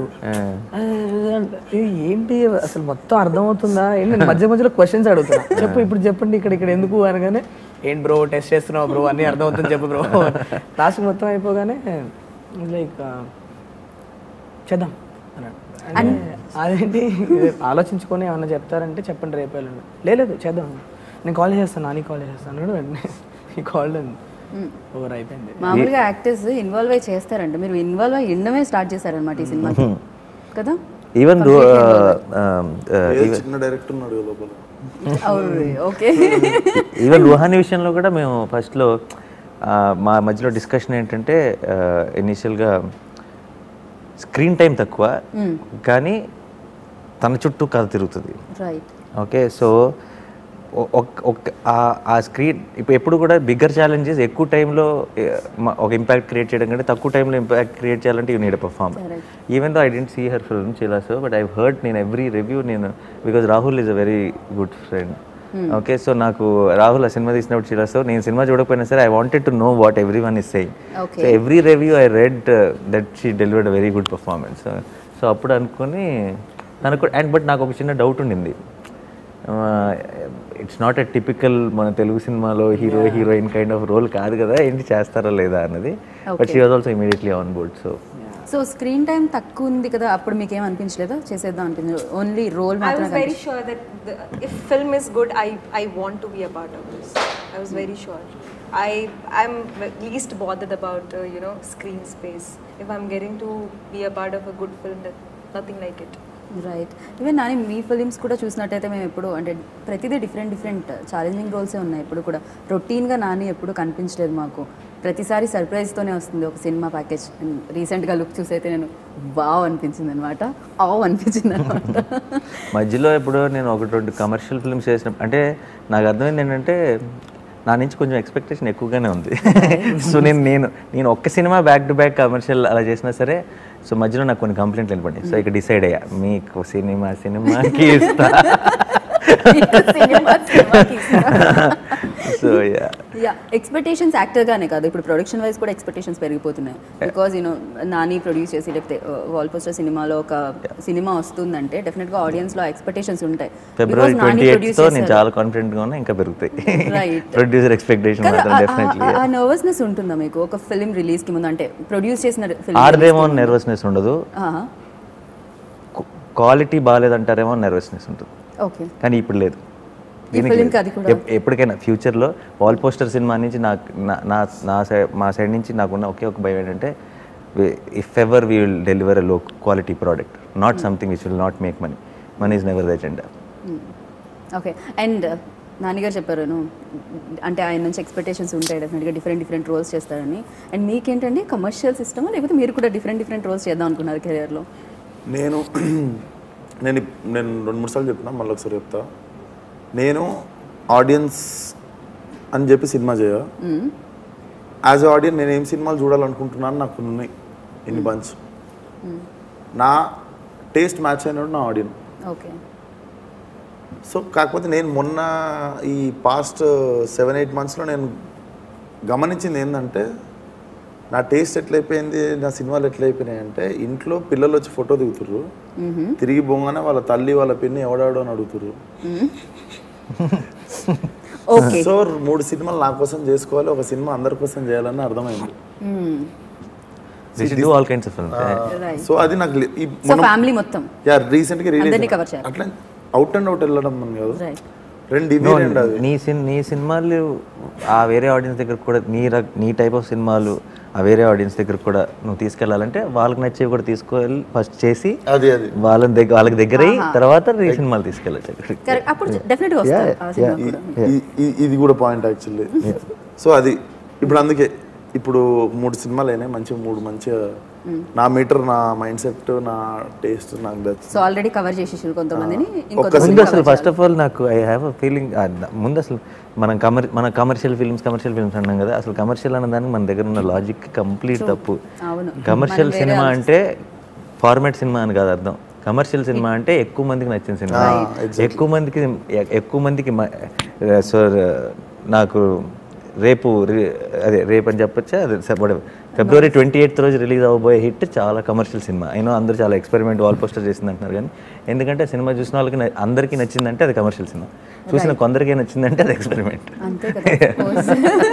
ఏంటి అసలు మొత్తం అర్థమవుతుందా ఏంటి? నేను మధ్య మధ్యలో క్వశ్చన్స్ అడుగుతున్నా. ఇప్పుడు చెప్పండి ఇక్కడ ఎందుకు అనగానే, ఏంటి బ్రో టెస్ట్ చేస్తున్నావు బ్రో, అన్నీ అర్థమవుతుంది చెప్పు బ్రో. లాస్ట్ మొత్తం అయిపోగానే లైక్ చేద్దాం అన్నాడు. అంటే అదేంటి ఆలోచించుకొని ఏమన్నా చెప్తారంటే చెప్పండి రేపు వెళ్ళండి. లేదు చేద్దాం, నేను కాల్ చేస్తాను, నాని కాల్ చేస్తాను అన్నాడు. వెంటనే ఈ కాల్ ఓవర్ అయిపోయింది. మామూలుగా యాక్టర్స్ ఇన్వాల్వ్ అయి చేస్తారంటే మీరు ఇన్వాల్వ్ అయ్యి ఎండమే స్టార్ట్ చేశారనమాట ఈ సినిమాకి కదా? ఈవెన్ చిన్న డైరెక్టర్ ఉన్నాడు లోపల. ఓకే. ఈవెన్ రుహానీ విషయంలో కూడా మేము ఫస్ట్లో మా మధ్యలో డిస్కషన్ ఏంటంటే, ఇనీషియల్గా స్క్రీన్ టైం తక్కువ కానీ తన చుట్టూ కథ తిరుగుతుంది. ఓకే, సో ఆ స్క్రీన్ ఎప్పుడు కూడా బిగ్గర్ ఛాలెంజెస్ ఎక్కువ టైంలో ఒక ఇంపాక్ట్ క్రియేట్ చేయడం కంటే తక్కువ టైంలో ఇంపాక్ట్ క్రియేట్ చేయాలంటే you need a performer. Even though I didn't see her film Chilasow, but I heard నేను every review because Rahul is a very good friend. Okay, so నాకు రాహుల్ ఆ సినిమా తీసినప్పుడు చిలాసో నేను సినిమా చూడకపోయినా సరే I wanted to know what everyone is saying. So every review I read that she delivered a very good performance. So అప్పుడు అనుకుని బట్ నాకు ఒక చిన్న డౌట్ ఉండింది. ఇట్స్ నాట్ ఎ టిపికల్ మన తెలుగు సినిమాలో హీరోయిన్ కైండ్ ఆఫ్ రోల్ కాదు కదా, ఏంటి చేస్తారా లేదా అన్నది. But she was also immediately on board. So screen time తక్కువ ఉంది కదా, అప్పుడు మీకు ఏం అనిపించలేదా చేసేద్దాం అనిపించింది? ఓన్లీ రోల్ మాత్రం. I was very sure that if film is good, I want to be a part of this. I was very sure. I'm least bothered about screen space. If I'm getting to be a part of a good film, that nothing like it. Right. Even Nani మీ ఫిలిమ్స్ కూడా చూసినట్టయితే మేము ఎప్పుడు అంటే ప్రతిదీ డిఫరెంట్ ఛాలెంజింగ్ రోల్సే ఉన్నాయి. ఎప్పుడు కూడా రొటీన్గా నాని ఎప్పుడు కనిపించలేదు మాకు. ప్రతిసారి సర్ప్రైజ్తోనే వస్తుంది ఒక సినిమా ప్యాకేజ్. రీసెంట్గా లుక్ చూసైతే నేను వావ్ అనిపించింది అనమాట, అనిపించింది అనమాట. మధ్యలో ఎప్పుడో నేను 1-2 కమర్షియల్ ఫిల్మ్స్ చేసినప్పుడు అంటే నాకు అర్థమైంది ఏంటంటే నా నుంచి కొంచెం ఎక్స్పెక్టేషన్ ఎక్కువగానే ఉంది. సో నేను ఒక్క cinema back to back commercial అలా చేసినా సరే, సో మధ్యలో నాకు కొన్ని కంప్లైంట్లు వెళ్ళిపోయి. సో ఇక్కడ డిసైడ్ అయ్యా, మీకు సినిమాకి ఇస్తా. సో ఎక్స్పెక్టేషన్స్ యాక్టర్గానే కాదు, ఇప్పుడు ప్రొడక్షన్ వైజ్ కూడా ఎక్స్పెక్టేషన్స్ పెరిగిపోతున్నాయి. బికాజ్ నాని ప్రొడ్యూస్ చేసి లేకపోతే వాల్ పోస్టర్ సినిమాలో ఒక సినిమా వస్తుందంటే డెఫినెట్గా ఆడియన్స్లో ఎక్స్పెక్టేషన్స్ ఉంటాయి. ఫిబ్రవరి 28తో నేను చాలా కాన్ఫిడెంట్గా ఉన్నా, ఇంకా పెరుగుతాయి ప్రొడ్యూసర్ ఎక్స్పెక్టేషన్. ఆ నర్వస్నెస్ ఉంటుందా మీకు ఒక ఫిల్మ్ రిలీజ్కి ముందు? అంటే ప్రొడ్యూస్ చేసిన ఫిల్మ్ ఆడదేమో నర్వస్నెస్ ఉండదు, క్వాలిటీ బాగాలేదంటారేమో నర్వస్నెస్ ఉంటుంది. ఓకే, కానీ ఇప్పుడు లేదు. ఎప్పటికైనా ఫ్యూచర్లో వాల్ పోస్టర్ సినిమా నుంచి మా సైడ్ నుంచి నాకున్న ఒక భయం ఏంటంటే, if ever we will deliver a low quality product, not something which will not make money is never the agenda. Okay. And నాన్నగారు చెప్పారు అంటే ఆయన నుంచి ఎక్స్పెక్టేషన్స్ ఉంటాయి డెఫినెట్గా, డిఫరెంట్ రోల్స్ చేస్తారని. అండ్ మీకేంటండి కమర్షియల్ సిస్టమా లేకపోతే మీరు కూడా డిఫరెంట్ రోల్స్ చేద్దాం అనుకున్నారు కెరియర్లో? నేను 2-3 సార్లు చెప్పినా, మళ్ళీ ఒకసారి చెప్తా. నేను ఆడియన్స్ అని చెప్పి సినిమా చేయ, యాజ్ ఎ ఆడియన్స్ నేను ఏం సినిమాలు చూడాలనుకుంటున్నాను నాకు ఉన్నాయి ఎన్ని బంచ్. నా టేస్ట్ మ్యాచ్ అయినాడు నా ఆడియన్స్. ఓకే. సో కాకపోతే నేను మొన్న ఈ పాస్ట్ 7-8 మంత్స్లో నేను గమనించింది ఏంటంటే, నా టేస్ట్ ఎట్లయిపోయింది, నా సినిమాలు ఎట్లయిపోయినాయి అంటే, ఇంట్లో పిల్లలు వచ్చి ఫోటో దిగుతుర్రు, తిరిగి పోగానే వాళ్ళ తల్లి వాళ్ళ పిన్ని ఎవడాడో అని అడుగుతుర్రు. సో 3 సినిమాలు నా కోసం చేసుకోవాలి, ఒక సినిమా అందరి కోసం చేయాలని అర్థమైంది. సో అది నాకు రీసెంట్గా రిలీజ్ అట్లా అవుట్ అండ్ అవుట్ వెళ్ళడం కాదు, నీ సినిమాలు ఆ వేరే ఆడియన్స్ దగ్గర కూడా నీ టైప్ ఆఫ్ సినిమాలు ఆ వేరే ఆడియన్స్ దగ్గర కూడా నువ్వు తీసుకెళ్లాలంటే వాళ్ళకి నచ్చేవి కూడా తీసుకోవాలి ఫస్ట్ చేసి, వాళ్ళకి దగ్గర తర్వాత నీ సినిమాలు తీసుకెళ్ళచ్చు. ఇది కూడా పాయింట్ యాక్చువల్లీ. సో అది ఇప్పుడు అందుకే ఇప్పుడు 3 సినిమాలు అయినాయి, మంచిగా 3 మంచిగా నా మీటర్, నా మైండ్ సెట్, నా టేస్ట్ నాకు నచ్చింది. సో ఆల్రెడీ కవర్ చేసేసారు కొంతమందిని. ముందు అసలు ఫస్ట్ ఆఫ్ ఆల్ నాకు ఐ హ్యావ్ అ ఫీలింగ్, ముందు అసలు మన కమర్షియల్ ఫిల్మ్స్ అన్నాం కదా, అసలు కమర్షియల్ అన్న దానికి మన దగ్గర ఉన్న లాజిక్ కంప్లీట్ తప్పు. కమర్షియల్ సినిమా అంటే ఫార్మాట్ సినిమా అని కాదు అర్థం. కమర్షియల్ సినిమా అంటే ఎక్కువ మందికి నచ్చిన సినిమా, ఎక్కువ మందికి సో నాకు రేపు అని చెప్పొచ్చా, అది February 28th రోజు రిలీజ్ అవ్వబోయే హిట్ చాలా కమర్షియల్ సినిమా. అయినా అందరూ చాలా ఎక్స్పెరిమెంట్ వాల్ పోస్టర్ చేసింది అంటున్నారు, కానీ ఎందుకంటే సినిమా చూసిన వాళ్ళకి అందరికీ నచ్చిందంటే అది కమర్షియల్ సినిమా, చూసిన కొందరికీ నచ్చిందంటే అది ఎక్స్పెరిమెంట్. అంతే కదా.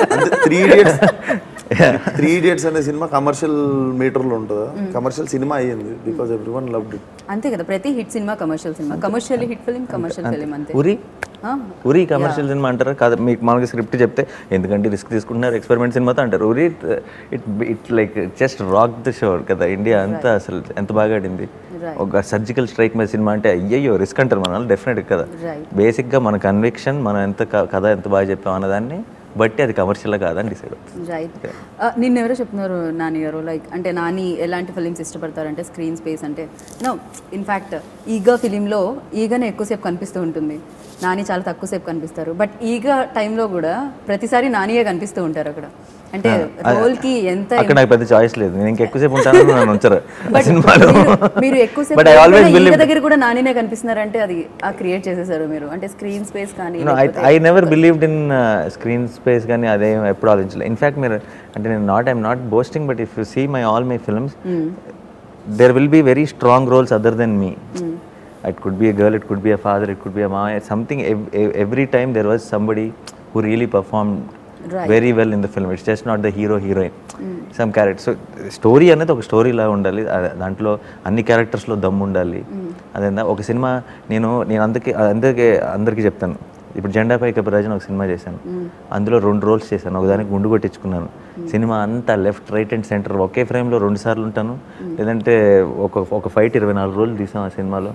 త్రీ ఇడియట్స్ అనే సినిమా కమర్షియల్ మీటర్లో ఉంటుందా? కమర్షియల్ సినిమా అయ్యింది బికాజ్ ఎవ్రీవన్ లవ్డ్ ఇట్. అంతే కదా, ప్రతి hit cinema commercial cinema, commercial hit film, commercial film. అంతే. ఉరి కమర్షియల్ సినిమా అంటారు కాదు, మీకు మనకి స్క్రిప్ట్ చెప్తే ఎందుకంటే రిస్క్ తీసుకుంటున్నారు ఎక్స్పెరిమెంట్ సినిమాతో అంటారు. Uri it like just rock the show కదా, ఇండియా అంతా అసలు ఎంత బాగా ఆడింది. ఒక సర్జికల్ స్ట్రైక్ మీద సినిమా అంటే అయ్యయ్యో రిస్క్ అంటారు మన వాళ్ళు, డెఫినెట్ కదా. బేసిక్గా మన కన్విక్షన్, మనం ఎంత కథ ఎంత బాగా చెప్పాం అన్నదాన్ని బట్టి అది కమర్షియల్గా కాదని డిసైడ్ అవుతుంది. రైట్. నిన్న ఎవరో చెప్తున్నారు నాని గారు, లైక్ అంటే నాని ఎలాంటి ఫిలిమ్స్ ఇష్టపడతారంటే స్క్రీన్ స్పేస్ అంటే నో, ఇన్ఫ్యాక్ట్ ఈగా ఫిలింలో ఈగానే ఎక్కువసేపు కనిపిస్తూ ఉంటుంది, నాని చాలా తక్కువసేపు కనిపిస్తారు. బట్ ఈగా టైంలో కూడా ప్రతిసారి నానియే కనిపిస్తూ ఉంటారు అక్కడ. అంటే రోల్కి ఎంత అక్కడ నాకు పెద్ద చాయిస్ లేదు, నేను ఎక్కువసేపు ఉంటాను నన్ను ఉంచరు సినిమాలో. మీరు ఎక్కువసేపు దగ్గర కూడా నానినే కనిపిస్తున్నారంటే అది క్రియేట్ చేసేసారు మీరు, అంటే స్క్రీన్ స్పేస్ కానీ. I never believed in screen space కానీ అదేం ఎప్పుడు ఆలోచించలేదు. ఇన్ఫ్యాక్ట్ మీరు అంటే నేను I'm not boasting, but if you see all my films there will be very strong roles other than me. It could be a girl, it could be a father, it could be a mama, something. Every time there was somebody who really performed very well in the film. It's just not the hero heroine, some character. So story అనేది ఒక స్టోరీ లా ఉండాలి, దాంట్లో అన్ని క్యారెక్టర్స్లో దమ్ము ఉండాలి. అదేందా ఒక సినిమా నేను అందరికీ చెప్తాను. ఇప్పుడు జెండాపై కపిరాజన్ ఒక సినిమా చేశాను, అందులో 2 రోల్స్ చేశాను, ఒకదానికి గుండు కొట్టించుకున్నాను. సినిమా అంతా లెఫ్ట్ రైట్ అండ్ సెంటర్ ఒకే ఫ్రేమ్లో 2 సార్లు ఉంటాను, లేదంటే ఒక ఫైట్ 24 రోజులు తీసాం ఆ సినిమాలో.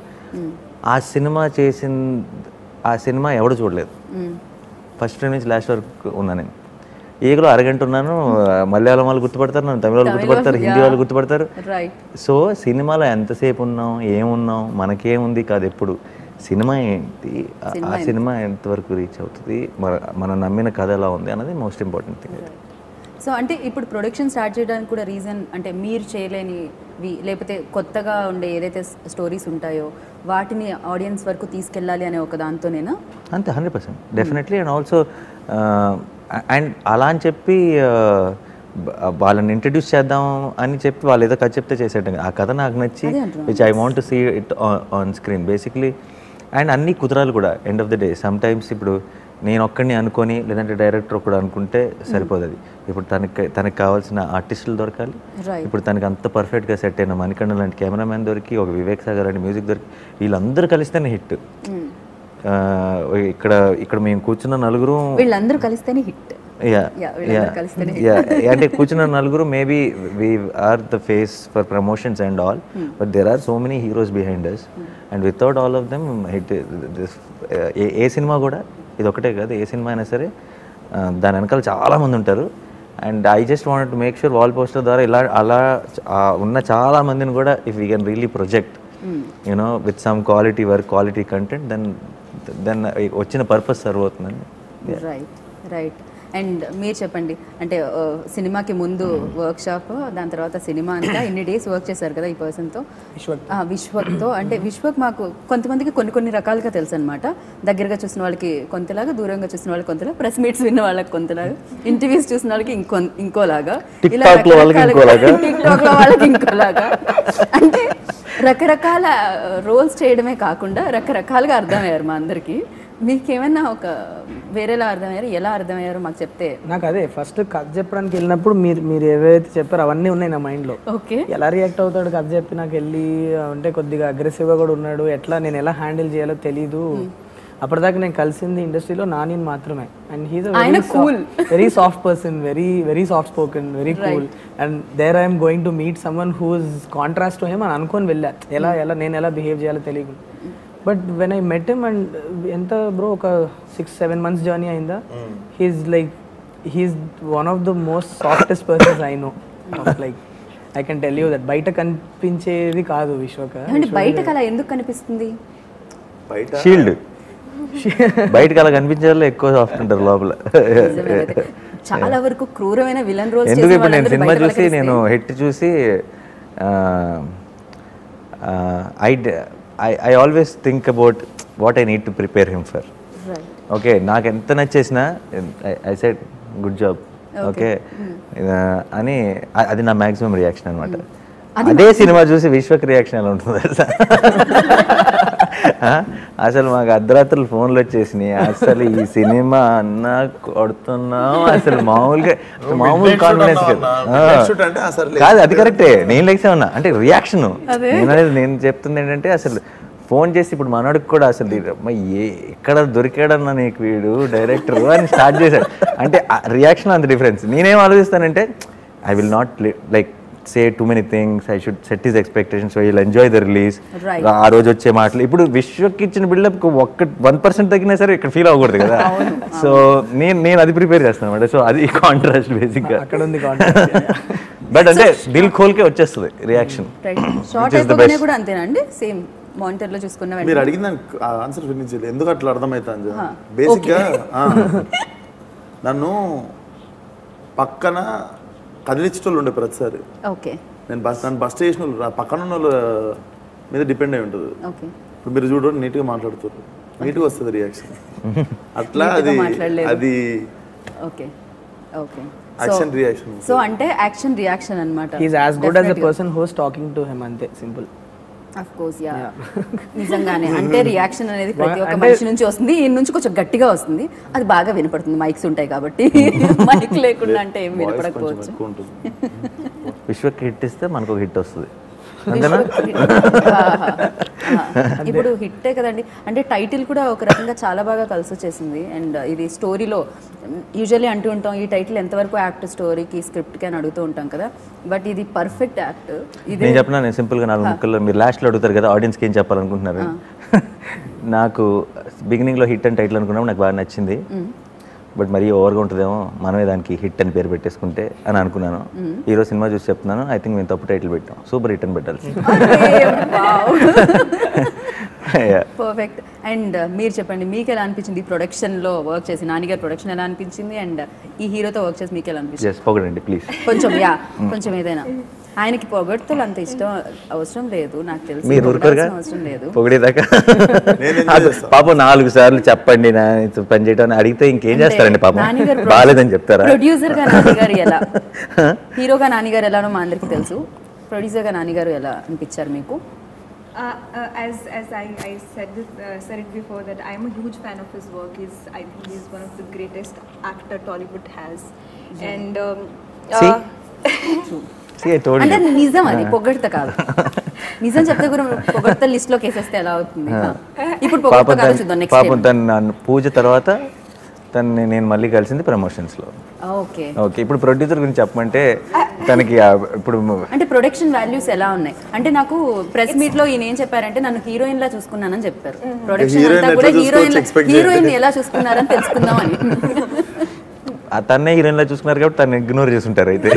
ఆ సినిమా ఎవడు చూడలేదు, ఫస్ట్ ఫ్రేమ్ నుంచి లాస్ట్ వరకు ఉన్నా నేను. ఈగలో అరగంట ఉన్నాను, మలయాళం వాళ్ళు గుర్తుపడతారు, నన్ను తమిళ వాళ్ళు గుర్తుపడతారు, హిందీ వాళ్ళు గుర్తుపడతారు. సో సినిమాలో ఎంతసేపు ఉన్నాం, ఏమున్నాం, మనకేముంది కాదు, ఎప్పుడు సినిమా ఏంటి, ఆ సినిమా ఎంతవరకు రీచ్ అవుతుంది, మనం నమ్మిన కథ ఎలా ఉంది అన్నది మోస్ట్ ఇంపార్టెంట్ థింగ్. సో అంటే ఇప్పుడు ప్రొడక్షన్ స్టార్ట్ చేయడానికి కూడా రీజన్ అంటే మీరు చేయలేనివి, లేకపోతే కొత్తగా ఉండే ఏదైతే స్టోరీస్ ఉంటాయో వాటిని ఆడియన్స్ వరకు తీసుకెళ్ళాలి అనే ఒక దాంతోనేనా? అంతే, 100% డెఫినెట్లీ. అండ్ ఆల్సో అండ్ అలా అని చెప్పి వాళ్ళని ఇంట్రడ్యూస్ చేద్దాం అని చెప్పి వాళ్ళు ఏదో కథ చెప్తే చేసేటం, ఆ కథ నాకు నచ్చి which I want to see it on screen basically. And అన్ని కుదరాలు కూడా end of the day. Sometimes ఇప్పుడు నేను ఒక్కడిని అనుకొని లేదంటే డైరెక్టర్ ఒకడు అనుకుంటే సరిపోదు అది. ఇప్పుడు తనకి కావాల్సిన ఆర్టిస్టులు దొరకాలి. ఇప్పుడు తనకి అంత పర్ఫెక్ట్గా సెట్ అయిన మణికంఠ లాంటి కెమెరామ్యాన్ దొరికి, ఒక వివేక్ సాగర్ లాంటి మ్యూజిక్ దొరికి, వీళ్ళందరూ కలిస్తేనే హిట్. ఇక్కడ మేము కూర్చున్న నలుగురు, వీళ్ళందరూ కలిస్తేనే హిట్. అంటే కూర్చున్న నలుగురు maybe we are the face for promotions and all, but there are so many heroes behind us and without all of them hit. ఏ సినిమా కూడా ఇది ఒకటే కాదు, ఏ సినిమా అయినా సరే దాని వెనకాల చాలామంది ఉంటారు. And I just want to make sure wall poster ద్వారా అలా ఉన్న చాలా మందిని కూడా if we can really project you know with some quality work, quality content, then వచ్చిన పర్పస్ సర్వ్ అవుతుందండి. రైట్. అండ్ మీరు చెప్పండి, అంటే సినిమాకి ముందు వర్క్ షాప్, దాని తర్వాత సినిమా అంతా ఇన్ని డేస్ వర్క్ చేశారు కదా ఈ పర్సన్తో, విశ్వక్తో. అంటే విశ్వక్ మాకు కొంతమందికి కొన్ని రకాలుగా తెలుసు అనమాట. దగ్గరగా చూసిన వాళ్ళకి కొంతలాగా, దూరంగా చూసిన వాళ్ళకి కొంతలాగా, ప్రెస్ మీట్స్ విన్న వాళ్ళకి కొంతలాగా, ఇంటర్వ్యూస్ చూసిన వాళ్ళకి ఇంకోలాగా, ఇలా టిక్టాక్ లో వాళ్ళకి ఇంకోలాగా. అంటే రకరకాల రోల్స్ చేయడమే కాకుండా రకరకాలుగా అర్థమయ్యారు మా అందరికీ. మీకేమైనా ఒక వేరేలా అర్థమయ్యారు, ఎలా అర్థమయ్యారో మాకు చెప్తే. నాకు అదే ఫస్ట్ కథ చెప్పడానికి వెళ్ళినప్పుడు మీరు ఏవైతే చెప్పారో అవన్నీ ఉన్నాయి నా మైండ్లో. ఓకే, ఎలా రియాక్ట్ అవుతాడు కథ చెప్పి నాకు వెళ్ళి, అంటే కొద్దిగా అగ్రెసివ్గా కూడా ఉన్నాడు, నేను ఎలా హ్యాండిల్ చేయాలో తెలీదు. అప్పటిదాకా నేను కలిసింది ఇండస్ట్రీలో నాని మాత్రమే. And he's very soft person, very soft spoken, very cool. And there I'm going to meet someone who's contrast to him అని అనుకొని వెళ్ళా. నేను ఎలా బిహేవ్ చేయాలో తెలియకుండా. But when I met him and ఎంత బ్రో ఒక 6-7 months జర్నీ అయిందా, he's one of the most softest persons I know. Like I can tell you that. బయట కనిపించేది కాదు విశ్వక. బయటకు అలా ఎందుకు కనిపిస్తుంది? షీల్డ్ బయటకు అలా కనిపించే వాళ్ళు ఎక్కువ సాఫ్ట్ ఉంటారు లోపల. చాలా వరకు క్రూరమైన విలన్ రోల్స్. ఎందుకు ఇప్పుడు నేను సినిమా చూసి, నేను హిట్ చూసి I always think about what I need to prepare him for. Okay, నాకు ఎంత నచ్చేసినా I said good job, okay అని, అది నా మ్యాక్సిమం రియాక్షన్ అనమాట. అదే సినిమా చూసి విశ్వక్ రియాక్షన్ ఎలా ఉంటుంది అసలు మాకు అర్ధరాత్రులు ఫోన్లు వచ్చేసినాయి, అసలు ఈ సినిమా అన్న కొడుతున్నాం, అసలు మామూలు కాన్ఫిడెన్స్ కాదు. అది కరెక్టే, నేను లేచే ఉన్నా అంటే రియాక్షన్. నేను చెప్తుంది ఏంటంటే అసలు ఫోన్ చేసి ఇప్పుడు మనోడికి కూడా అసలు ఎక్కడ దొరికాడన్నా నీకు వీడు డైరెక్టర్ అని స్టార్ట్ చేశాడు అంటే రియాక్షన్ అంత డిఫరెన్స్. నేనేం ఆలోచిస్తానంటే I will not like say too many things, I should set his expectations so he'll enjoy the release. ఆ రోజు వచ్చే మాటలు ఇప్పుడు విశ్వకి ఇచ్చిన బిల్డప్ 1% తగ్గినా సరే ఇక్కడ ఫీల్ అవ్వకూడదు కదా. సో నేను అది ప్రిపేర్ చేస్తాను అనమాట. సో అది కాంట్రాస్ట్ బేసిక్ గా అక్కడ ఉంది. బట్ అంటే దిల్ ఖోల్కే వచ్చేస్తుంది రియాక్షన్. షార్ట్ అయిపోగానే కూడా అంతేనండి, సేమ్ మానిటర్ లో చూసుకున్న మీరు అడిగిన ఆన్సర్ ఫినిష్ ఎందుకు అట్లా అర్థమవుతుంది. బేసిక్ గా నన్ను పక్కన కదిలించేటోళ్ళు ఉండే ప్రతిసారి. ఓకే, నేను బస్ స్టేషన్ పక్కన ఉన్న వాళ్ళ మీద డిపెండ్ అయి ఉంటుంది. ఇప్పుడు మీరు చూడండి నీట్గా మాట్లాడుతారు, నీట్గా వస్తుంది రియాక్షన్. అట్లా అది okay okay action reaction. So అంటే యాక్షన్ రియాక్షన్ అన్నమాట. He is as good as the person who is talking to him, అంతే సింపుల్. ఆఫ్ కోర్స్ యా, నిజంగానే అంటే రియాక్షన్ అనేది ప్రతి ఒక్క మనిషి నుంచి వస్తుంది. ఈ నుంచి కొంచెం గట్టిగా వస్తుంది, అది బాగా వినపడుతుంది, మైక్స్ ఉంటాయి కాబట్టి. మైక్ లేకుండా అంటే ఏం వినపడకపోవచ్చు. విశ్వకి హిట్ ఇస్తే మనకు ఒక హిట్ వస్తుంది. ఇప్పుడు హిట్టే కదండి, అంటే టైటిల్ కూడా ఒక రకంగా చాలా బాగా కలిసి వచ్చేసింది. అండ్ ఇది స్టోరీలో యూజువల్లీ అంటూ ఉంటాం ఈ టైటిల్ ఎంతవరకు యాక్ట్ స్టోరీకి స్క్రిప్ట్కి అని అడుగుతూ ఉంటాం కదా, బట్ ఇది పర్ఫెక్ట్ యాక్ట్. ఇది నేను చెప్పినా, నేను సింపుల్గా 4 ముక్కల్లో, మీరు లాస్ట్లో అడుగుతారు కదా ఆడియన్స్కి ఏం చెప్పాలనుకుంటున్నారు. నాకు బిగినింగ్లో హిట్ అని టైటిల్ అనుకున్నప్పుడు నాకు బాగా నచ్చింది. బట్ మరీ ఓవర్గా ఉంటుందేమో, మనమే దానికి హిట్ అని పేరు పెట్టేసుకుంటే అని అనుకున్నాను. ఈరోజు సినిమా చూసి చెప్తున్నాను, ఐ థింక్ మేము తప్పు టైటిల్ పెట్టాం, సూపర్ హిట్ అని పెట్టాల్సి. పర్ఫెక్ట్. అండ్ మీరు చెప్పండి, మీకు ఎలా అనిపించింది ఈ ప్రొడక్షన్లో వర్క్ చేసి? నానిగారి ప్రొడక్షన్ ఎలా అనిపించింది? అండ్ ఈ హీరోతో వర్క్ చేసి మీకు ఎలా అనిపించింది? పొగడండి ప్లీజ్ కొంచెం. కొంచెం ఏదైనా. ఆయనకి పొగడ్తలు అంత ఇష్టం అవసరం లేదు, నాకు తెలిసి మీరు అవసరం లేదు పొగిడేదాకా. పాపం 4 సార్లు చెప్పండి నా పని చేయడం అడిగితే ఇంకేం చేస్తారండి పాపం, బాగాలేదని చెప్తారా? ప్రొడ్యూసర్ గా నానిగారు ఎలా, హీరోగా నానిగారు ఎలానో మా అందరికి తెలుసు, ప్రొడ్యూసర్ గా నానిగారు ఎలా అనిపించారు మీకు? As I said it before, that I am a huge fan of his work. I think he's one of the greatest actor Tollywood has. And అంటే నిజం, అది పొగడ్త కాదు. నిజం చెప్తే కూడా పొగడ్త లిస్ట్ లో కేసేస్తే ఎలా అవుతుంది? ఇప్పుడు పొగడ్త కాదు, చూద్దాం నెక్స్ట్. పాపం తన పూజ తర్వాత తనని నేను మళ్ళీ కలిసింది ప్రమోషన్స్లో. ఓకే ఓకే, ఇప్పుడు ప్రొడ్యూసర్ గురించి చెప్పమంటే తనకి ఇప్పుడు అంటే ప్రొడక్షన్ వాల్యూస్ ఎలా ఉన్నాయి అంటే, నాకు ప్రెస్ మీట్ లో ఈయన ఏం చెప్పారంటే నన్ను హీరోయిన్ లా చూసుకున్నానని చెప్పారు. ప్రొడక్షన్ అంతా కూడా హీరోయిన్ ఎలా చూసుకున్నారని తెలుసుకుందామని. తన్నే హీరోయిన్ లా చూసుకున్నారు కాబట్టి తను ఇగ్నోర్ చేస్తుంటారు అయితే.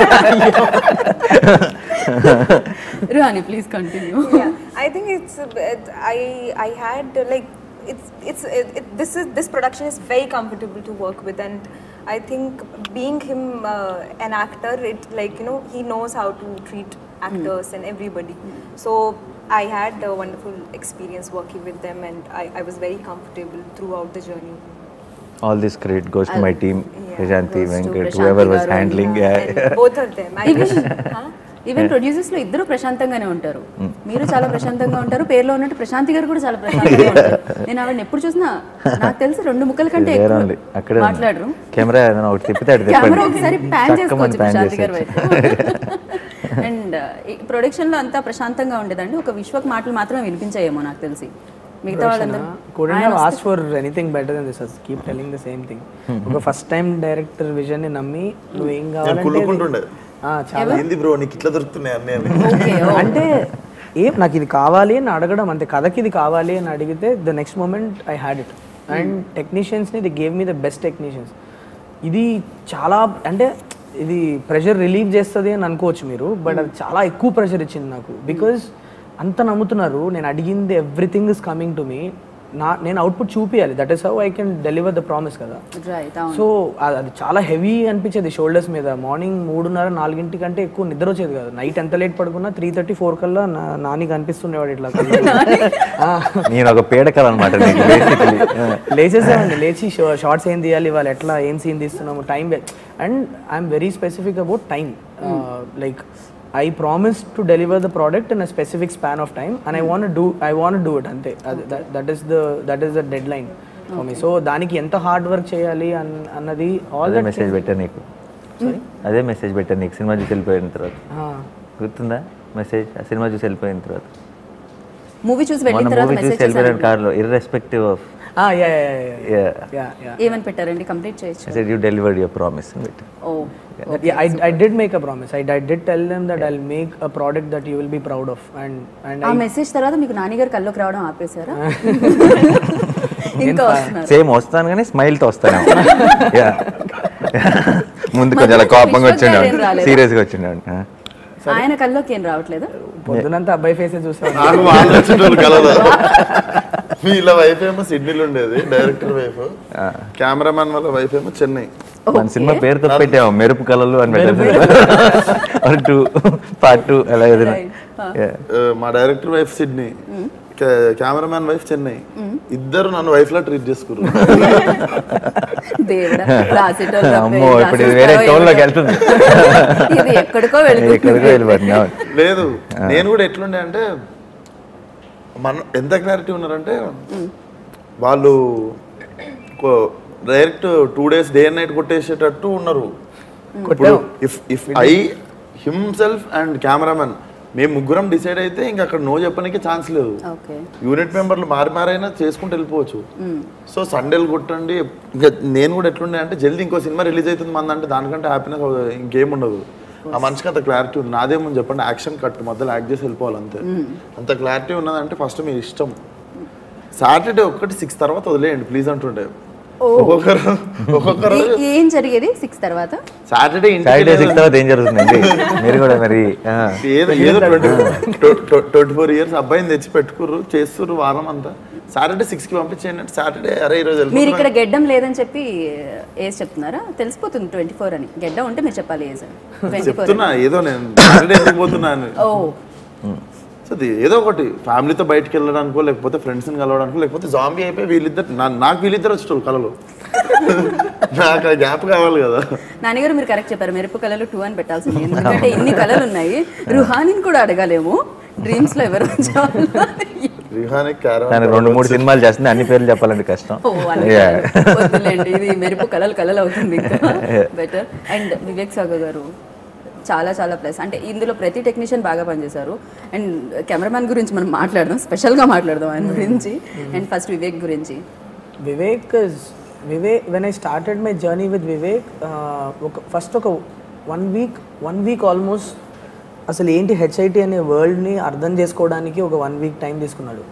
Ruhani, please continue. Yeah, I think I had like this production is very comfortable to work with, and I think being him an actor, it like he knows how to treat actors and everybody. So I had a wonderful experience working with them, and I was very comfortable throughout the journey. All this credit goes to my team, Prashanti, Venkat, whoever was handling. Both of them. Even producers లో ఇద్దరు ప్రశాంతంగానే ఉంటారు. మీరు చాలా ప్రశాంతంగా ఉంటారు, పేరులో ఉన్నట్టు ప్రశాంతి గారు కూడా చాలా ప్రశాంతంగా ఉంటారు. నేను ఆవిడని ఎప్పుడు చూసినా నాకు తెలిసి 2 ముక్కల కంటే ఎక్కువ మాట్లాడరు. కెమెరా ఒకసారి ప్యాన్ చేసుకోవచ్చు ప్రశాంతి గారు వైపు. అండ్ ప్రొడక్షన్ లో అంతా ప్రశాంతంగా ఉండేదండి, ఒక విశ్వక్ మాటలు మాత్రమే వినిపించాయేమో నాకు తెలిసి. మిగతా వాళ్ళందరూ couldn't have asked for anything better than this. Keep telling the same thing. ఒక ఫస్ట్ టైం డైరెక్టర్ విజన్ ని నమ్మి నువ్వు ఏం కావాలంటే ఏంది బ్రో నీకు ఇట్లా దొరుకుతున్నాయి అంటే ఏం నాకు ఇది కావాలి అని అడగడం అంతే. కథకి ఇది కావాలి అని అడిగితే the next moment I had it. And టెక్నీషియన్స్ని they gave me the best technicians. ఇది చాలా అంటే ఇది ప్రెషర్ రిలీవ్ చేస్తుంది అని అనుకోవచ్చు మీరు, బట్ అది చాలా ఎక్కువ ప్రెషర్ ఇచ్చింది నాకు. బికాజ్ అంత నమ్ముతున్నారు, నేను అడిగింది everything is coming to me. నేను అవుట్పుట్ చూపించాలి. That is how I can deliver the promise కదా. రైట్. సో అది చాలా హెవీ అనిపించేది షోల్డర్స్ మీద. మార్నింగ్ 3:30-4 కంటే ఎక్కువ నిద్ర వచ్చేది కాదు. నైట్ ఎంత లేట్ పడుకున్నా 3:30-4 కల్లా నాని కనిపిస్తుండేవాడు ఇట్లా. నేను ఒక పీడకల అనమాట. లేచేసేవాడిని, లేచి షార్ట్స్ ఏం తీయాలి, వాళ్ళు ఎట్లా ఏం సీన్ తీస్తున్నాము, time. And I'm very specific about time. Like I promised to deliver the product in a specific span of time, and I want to do it ante. That is the deadline for me. So daniki enta hard work cheyali annadi all that message betta neeku. Sorry, ade message betta neeku cinema chusi vellipoyina tarvata gurtunda message cinema chusi vellipoyina tarvata movie చూసి వెళ్ళిన తర్వాత మెసేజ్ చేశారు కార్ లో irrespective of ఏమని పెట్టారండి? కంప్లీట్ చేయొచ్చు. I said you delivered your promise and it. Oh. Yeah, I did make a promise. I did tell them that I'll make a product that you will be proud of. And ఆ మెసేజ్ తర్వాత మీకు నాని గారు కల్లోకి రావడం ఆపేశారా? ఇంకా వస్తున్నారు. సేమ్ వస్తాను కానీ స్మైల్ తో వస్తాను. ముందు కొంచెం కోపంగా వచ్చిండే, సీరియస్ గా వచ్చిండే. ఆయన కల్లోకి ఏం రావట్లేదు. పొద్దునంతా అబ్బాయి ఫేసే చూసాను. నాకు వాళ్ళు వచ్చేటోళ్ళు కలదా. వీళ్ళ వైఫ్ ఏమో సిడ్నీలో ఉండేది, డైరెక్టర్ వైఫ్. కెమెరామెన్ వాళ్ళ వైఫ్ ఏమో చెన్నై. మన సినిమా పేరుతో పెట్టాము మెరుపు కళలు అని పెట్టాము. పార్ట్ 2 అలా ఏదైనా. మా director wife Sydney, cameraman wife Chennai. ఇద్దరు నన్ను వైఫ్ లా ట్రీట్ చేసుకున్నారు. అమ్మో ఇప్పుడు ఇది వేరే టోన్ లోకి వెళ్తుంది. ఎక్కడికో వెళ్ళిపోతుంది. లేదు, నేను కూడా ఎట్లుండే అంటే మన ఎంత క్లారిటీ ఉన్నారంటే వాళ్ళు direct 2 days day and night కొట్టేసేటట్టు ఉన్నారు. ఇప్పుడు if I himself and cameraman మేము ముగ్గురం డిసైడ్ అయితే ఇంకా అక్కడ నో చెప్పడానికి ఛాన్స్ లేదు. యూనిట్ మెంబర్లు మారైనా చేసుకుంటూ వెళ్ళిపోవచ్చు. సో సండేలు కొట్టండి. ఇంకా నేను కూడా ఎట్లుండే అంటే జల్దీ ఇంకో సినిమా రిలీజ్ అవుతుంది మంది అంటే దానికంటే హ్యాపీనెస్ ఇంకేం ఉండదు. ఆ మనిషికి అంత క్లారిటీ ఉంది. నాదేమని చెప్పండి, యాక్షన్ కట్ మధ్యలో యాక్ట్ చేసి వెళ్ళిపోవాలి అంతే. అంత క్లారిటీ ఉన్నదంటే ఫస్ట్ మీ ఇష్టం. సాటర్డే 6 తర్వాత వదిలేయండి ప్లీజ్ అంటుండే. ఒక్కొక్కరు ఏం జరిగేది 6 తర్వాత? సాటర్డే 6 తర్వాత ఏం జరుగుతుంది? మీరు కూడా మరి ఏదో 24 years అబ్బాయిని తెచ్చి పెట్టుకుర్రు, చేస్తుర్రు వారం అంతా. సాటర్డే 6కి పంపించేయండి అంటే సాటర్డే అరే ఈరోజు మీరు ఇక్కడ గెడ్డం లేదని చెప్పి ఏజ్ చెప్తున్నారా? తెలిసిపోతుంది 24 అని. గెడ్డం ఉంటే మీరు చెప్పాలి ఏజ్ చెప్తున్నా. ఏదో నేను సాటర్డే ఎందుకు పోతున్నాను. సో ఏదో ఒకటి ఫ్యామిలీతో బయటకు వెళ్ళడానికో, లేకపోతే ఫ్రెండ్స్ని కలవడానికో, లేకపోతే జాంబీ అయిపోయి వీళ్ళిద్దరు నాకు వీళ్ళిద్దరు వచ్చేటోళ్ళు కళలు. నాకు ఆ గ్యాప్ కావాలి కదా. నాన్నగారు మీరు కరెక్ట్ చెప్పారు. మెరుపు కళలు 2 అని పెట్టాల్సింది. ఎందుకంటే ఇన్ని కళలు ఉన్నాయి. రుహానిని కూడా అడగాలేము డ్రీమ్స్ లో ఎవరు రిహానికి 2-3 సినిమాలు చేస్తుంది, అన్ని పేర్లు చెప్పాలంటే కష్టం. వద్దులేండి, ఇది మెరుపు కళలు అవుతుంది ఇంకా బెటర్. అండ్ వివేక్ సాగర్ గారు చాలా చాలా ప్లస్. అంటే ఇందులో ప్రతి టెక్నీషియన్ బాగా పనిచేశారు. అండ్ కెమెరామ్యాన్ గురించి మనం మాట్లాడదాం, స్పెషల్గా మాట్లాడదాం ఆయన గురించి. అండ్ ఫస్ట్ వివేక్ గురించి. Vivek when I started my journey with Vivek, first ఒక వన్ వీక్ ఆల్మోస్ట్ అసలు ఏంటి హెచ్ఐటి అనే వరల్డ్ని అర్థం చేసుకోవడానికి ఒక 1 week టైం తీసుకున్నాడు.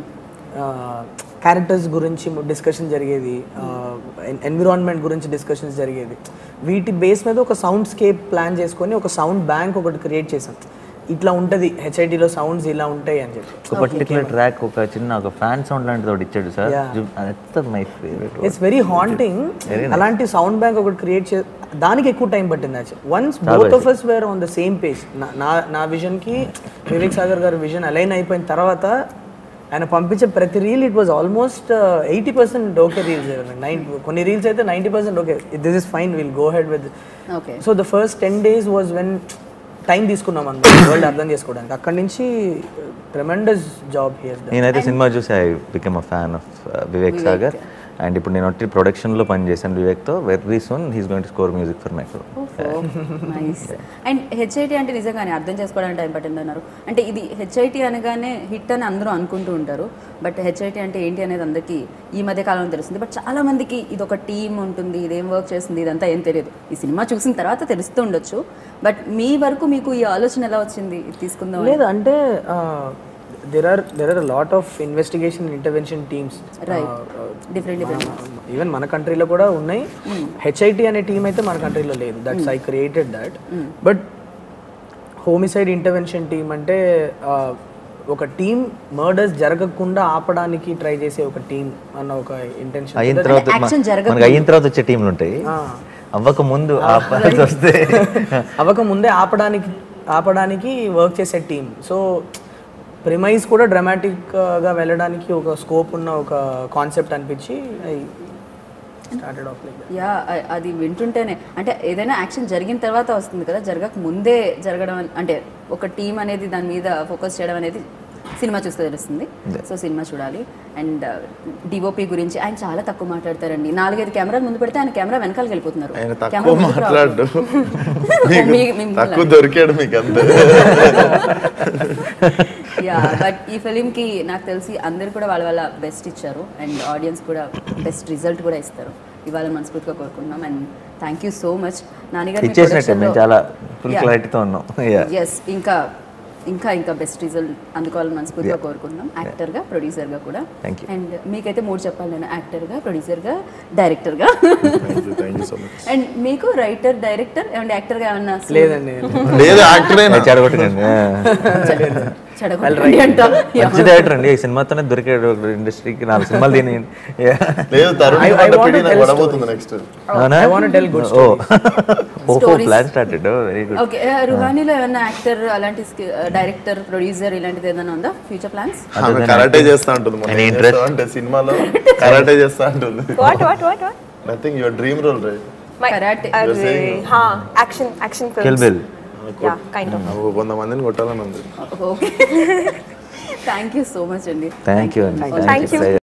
క్యారెక్టర్స్ గురించి డిస్కషన్ జరిగేది, ఎన్విరాన్మెంట్ గురించి డిస్కషన్స్ జరిగేది. వీటి బేస్ మీద ఒక సౌండ్ స్కేప్ ప్లాన్ చేసుకొని ఒక సౌండ్ బ్యాంక్ ఒకటి క్రియేట్ చేసాం. ఇట్లా ఉంటుంది హెచ్ఐటీలో సౌండ్స్ ఇలా ఉంటాయి అని చెప్పి. ఒక పర్టికులర్ ట్రాక్ ఒక చిన్న ఒక ఫ్యాన్ సౌండ్ లాంటిది ఒకటి ఇచ్చాడు sir. My favourite. It's very haunting. అలాంటి సౌండ్ బ్యాంక్ ఒకటి క్రియేట్ దానికి ఎక్కువ టైం పట్టింది. Once both of us were on the same page, నా విజన్కి వివేక్ సాగర్ గారి విజన్ అలైన్ అయిపోయిన తర్వాత ఆయన పంపించే ప్రతి reel it was almost 80% okay reels. కొన్ని రీల్స్ అయితే 90% okay, this is fine, will go head with. So the first 10 days was when time తీసుకున్నాం అందరూ వరల్డ్ అర్థం చేసుకోవడానికి. అక్కడి నుంచి ట్రెమెండస్ జాబ్ హియర్. నేనైతే సినిమా చూసి I become a fan of Vivek Sagar. And ఇప్పుడు నేను వచ్చి ప్రొడక్షన్లో పనిచేశాను వివేక్తో. Very soon he's going to score music for my film. Nice. And HIT అంటే నిజంగానే అర్థం చేసుకోవడానికి టైం పట్టింది అన్నారు. అంటే ఇది హెచ్ఐటి అనగానే హిట్ అని అందరూ అనుకుంటూ ఉంటారు. బట్ హెచ్ఐటి అంటే ఏంటి అనేది అందరికీ ఈ మధ్య కాలంలో తెలుస్తుంది. బట్ చాలా మందికి ఇది ఒక టీమ్ ఉంటుంది, ఇదేం వర్క్ చేస్తుంది, ఇదంతా ఏం తెలియదు. ఈ సినిమా చూసిన తర్వాత తెలుస్తూ ఉండొచ్చు. బట్ మీ వరకు మీకు ఈ ఆలోచన ఎలా వచ్చింది తీసుకుందాం? లేదు అంటే there are a lot of investigation and intervention teams, right, different even మన కంట్రీలో కూడా ఉన్నాయి. హెచ్ఐటి అనే టీం అయితే మన కంట్రీలో లేదు. That's I created that. But homicide intervention team అంటే ఒక టీం మర్డర్స్ జరగకుండా ఆపడానికి ట్రై చేసే ఒక టీం అన్న ఒక ఇంటెన్షన్. అయిన తర్వాత మనకి అయిన తర్వాత వచ్చే టీంలు ఉంటాయి, అవ్వక ముందు ఆపాల్సి వస్తే అవ్వక ముందే ఆపడానికి వర్క్ చేసే టీం. సో ప్రిమైజ్ కూడా డ్రామాటిక్గా వెళ్ళడానికి ఒక స్కోప్ ఉన్న ఒక కాన్సెప్ట్ అనిపించి స్టార్టెడ్ ఆఫ్ లైక్ యా అది వింటుంటేనే అంటే ఏదైనా యాక్షన్ జరిగిన తర్వాత వస్తుంది కదా, జరగక ముందే జరగడం అంటే ఒక టీం అనేది దాని మీద ఫోకస్ చేయడం అనేది సినిమా చూస్తే తెలుస్తుంది. సో సినిమా చూడాలి. అండ్ డిఓపి గురించి ఆయన చాలా తక్కువ మాట్లాడతారండి. 4-5 కెమెరాలు ముందు పెడితే ఆయన కెమెరా వెనకాలకి వెళ్ళిపోతున్నారు. దొరికాడు మీకు అంతే. యా బట్ ఈ ఫిలింకి నాకు తెలిసి అందరు కూడా వాళ్ళ బెస్ట్ ఇచ్చారు అండ్ ఆడియన్స్ కూడా బెస్ట్ రిజల్ట్ కూడా ఇస్తారు. ఇవాళ మనస్ఫూర్తిగా కోరుకుంటున్నాం. And thank you so much నానిగారు. చాలా ఫుల్ క్లారిటీతో ఉన్నాం. ఎస్ ఇంకా బెస్ట్ రిజల్ట్ అందుకోవాలని మనస్ఫూర్తిగా కోరుకుంటున్నాం, యాక్టర్గా ప్రొడ్యూసర్గా కూడా. అండ్ మీకైతే 3 చెప్పాలి నేను, యాక్టర్గా ప్రొడ్యూసర్గా డైరెక్టర్గా. అండ్ మీకు రైటర్ డైరెక్టర్ అండ్ యాక్టర్గా ఏమన్నా? లేదండి, మంచి డైరెక్టర్ అండి. ఈ సినిమాతోనే దొరికాడు ఇండస్ట్రీకి. 4 సినిమాలు దీని plan started. Very good. Okay, రుహానీలో ఏమన్నా యాక్టర్ అలాంటి డైరెక్టర్ ప్రొడ్యూసర్ ఇలాంటిది ఏదైనా ఉందా ఫ్యూచర్ ప్లాన్స్? కరాటే చేస్తా ఉంటుంది అంటే సినిమాలో కరాటే చేస్తా ఉంటుంది. Nothing, your dream role right? Karate action kill bill. కొంతమందిని కొట్టాలని ఉంది. Okay, thank you so much అండి. Thank you.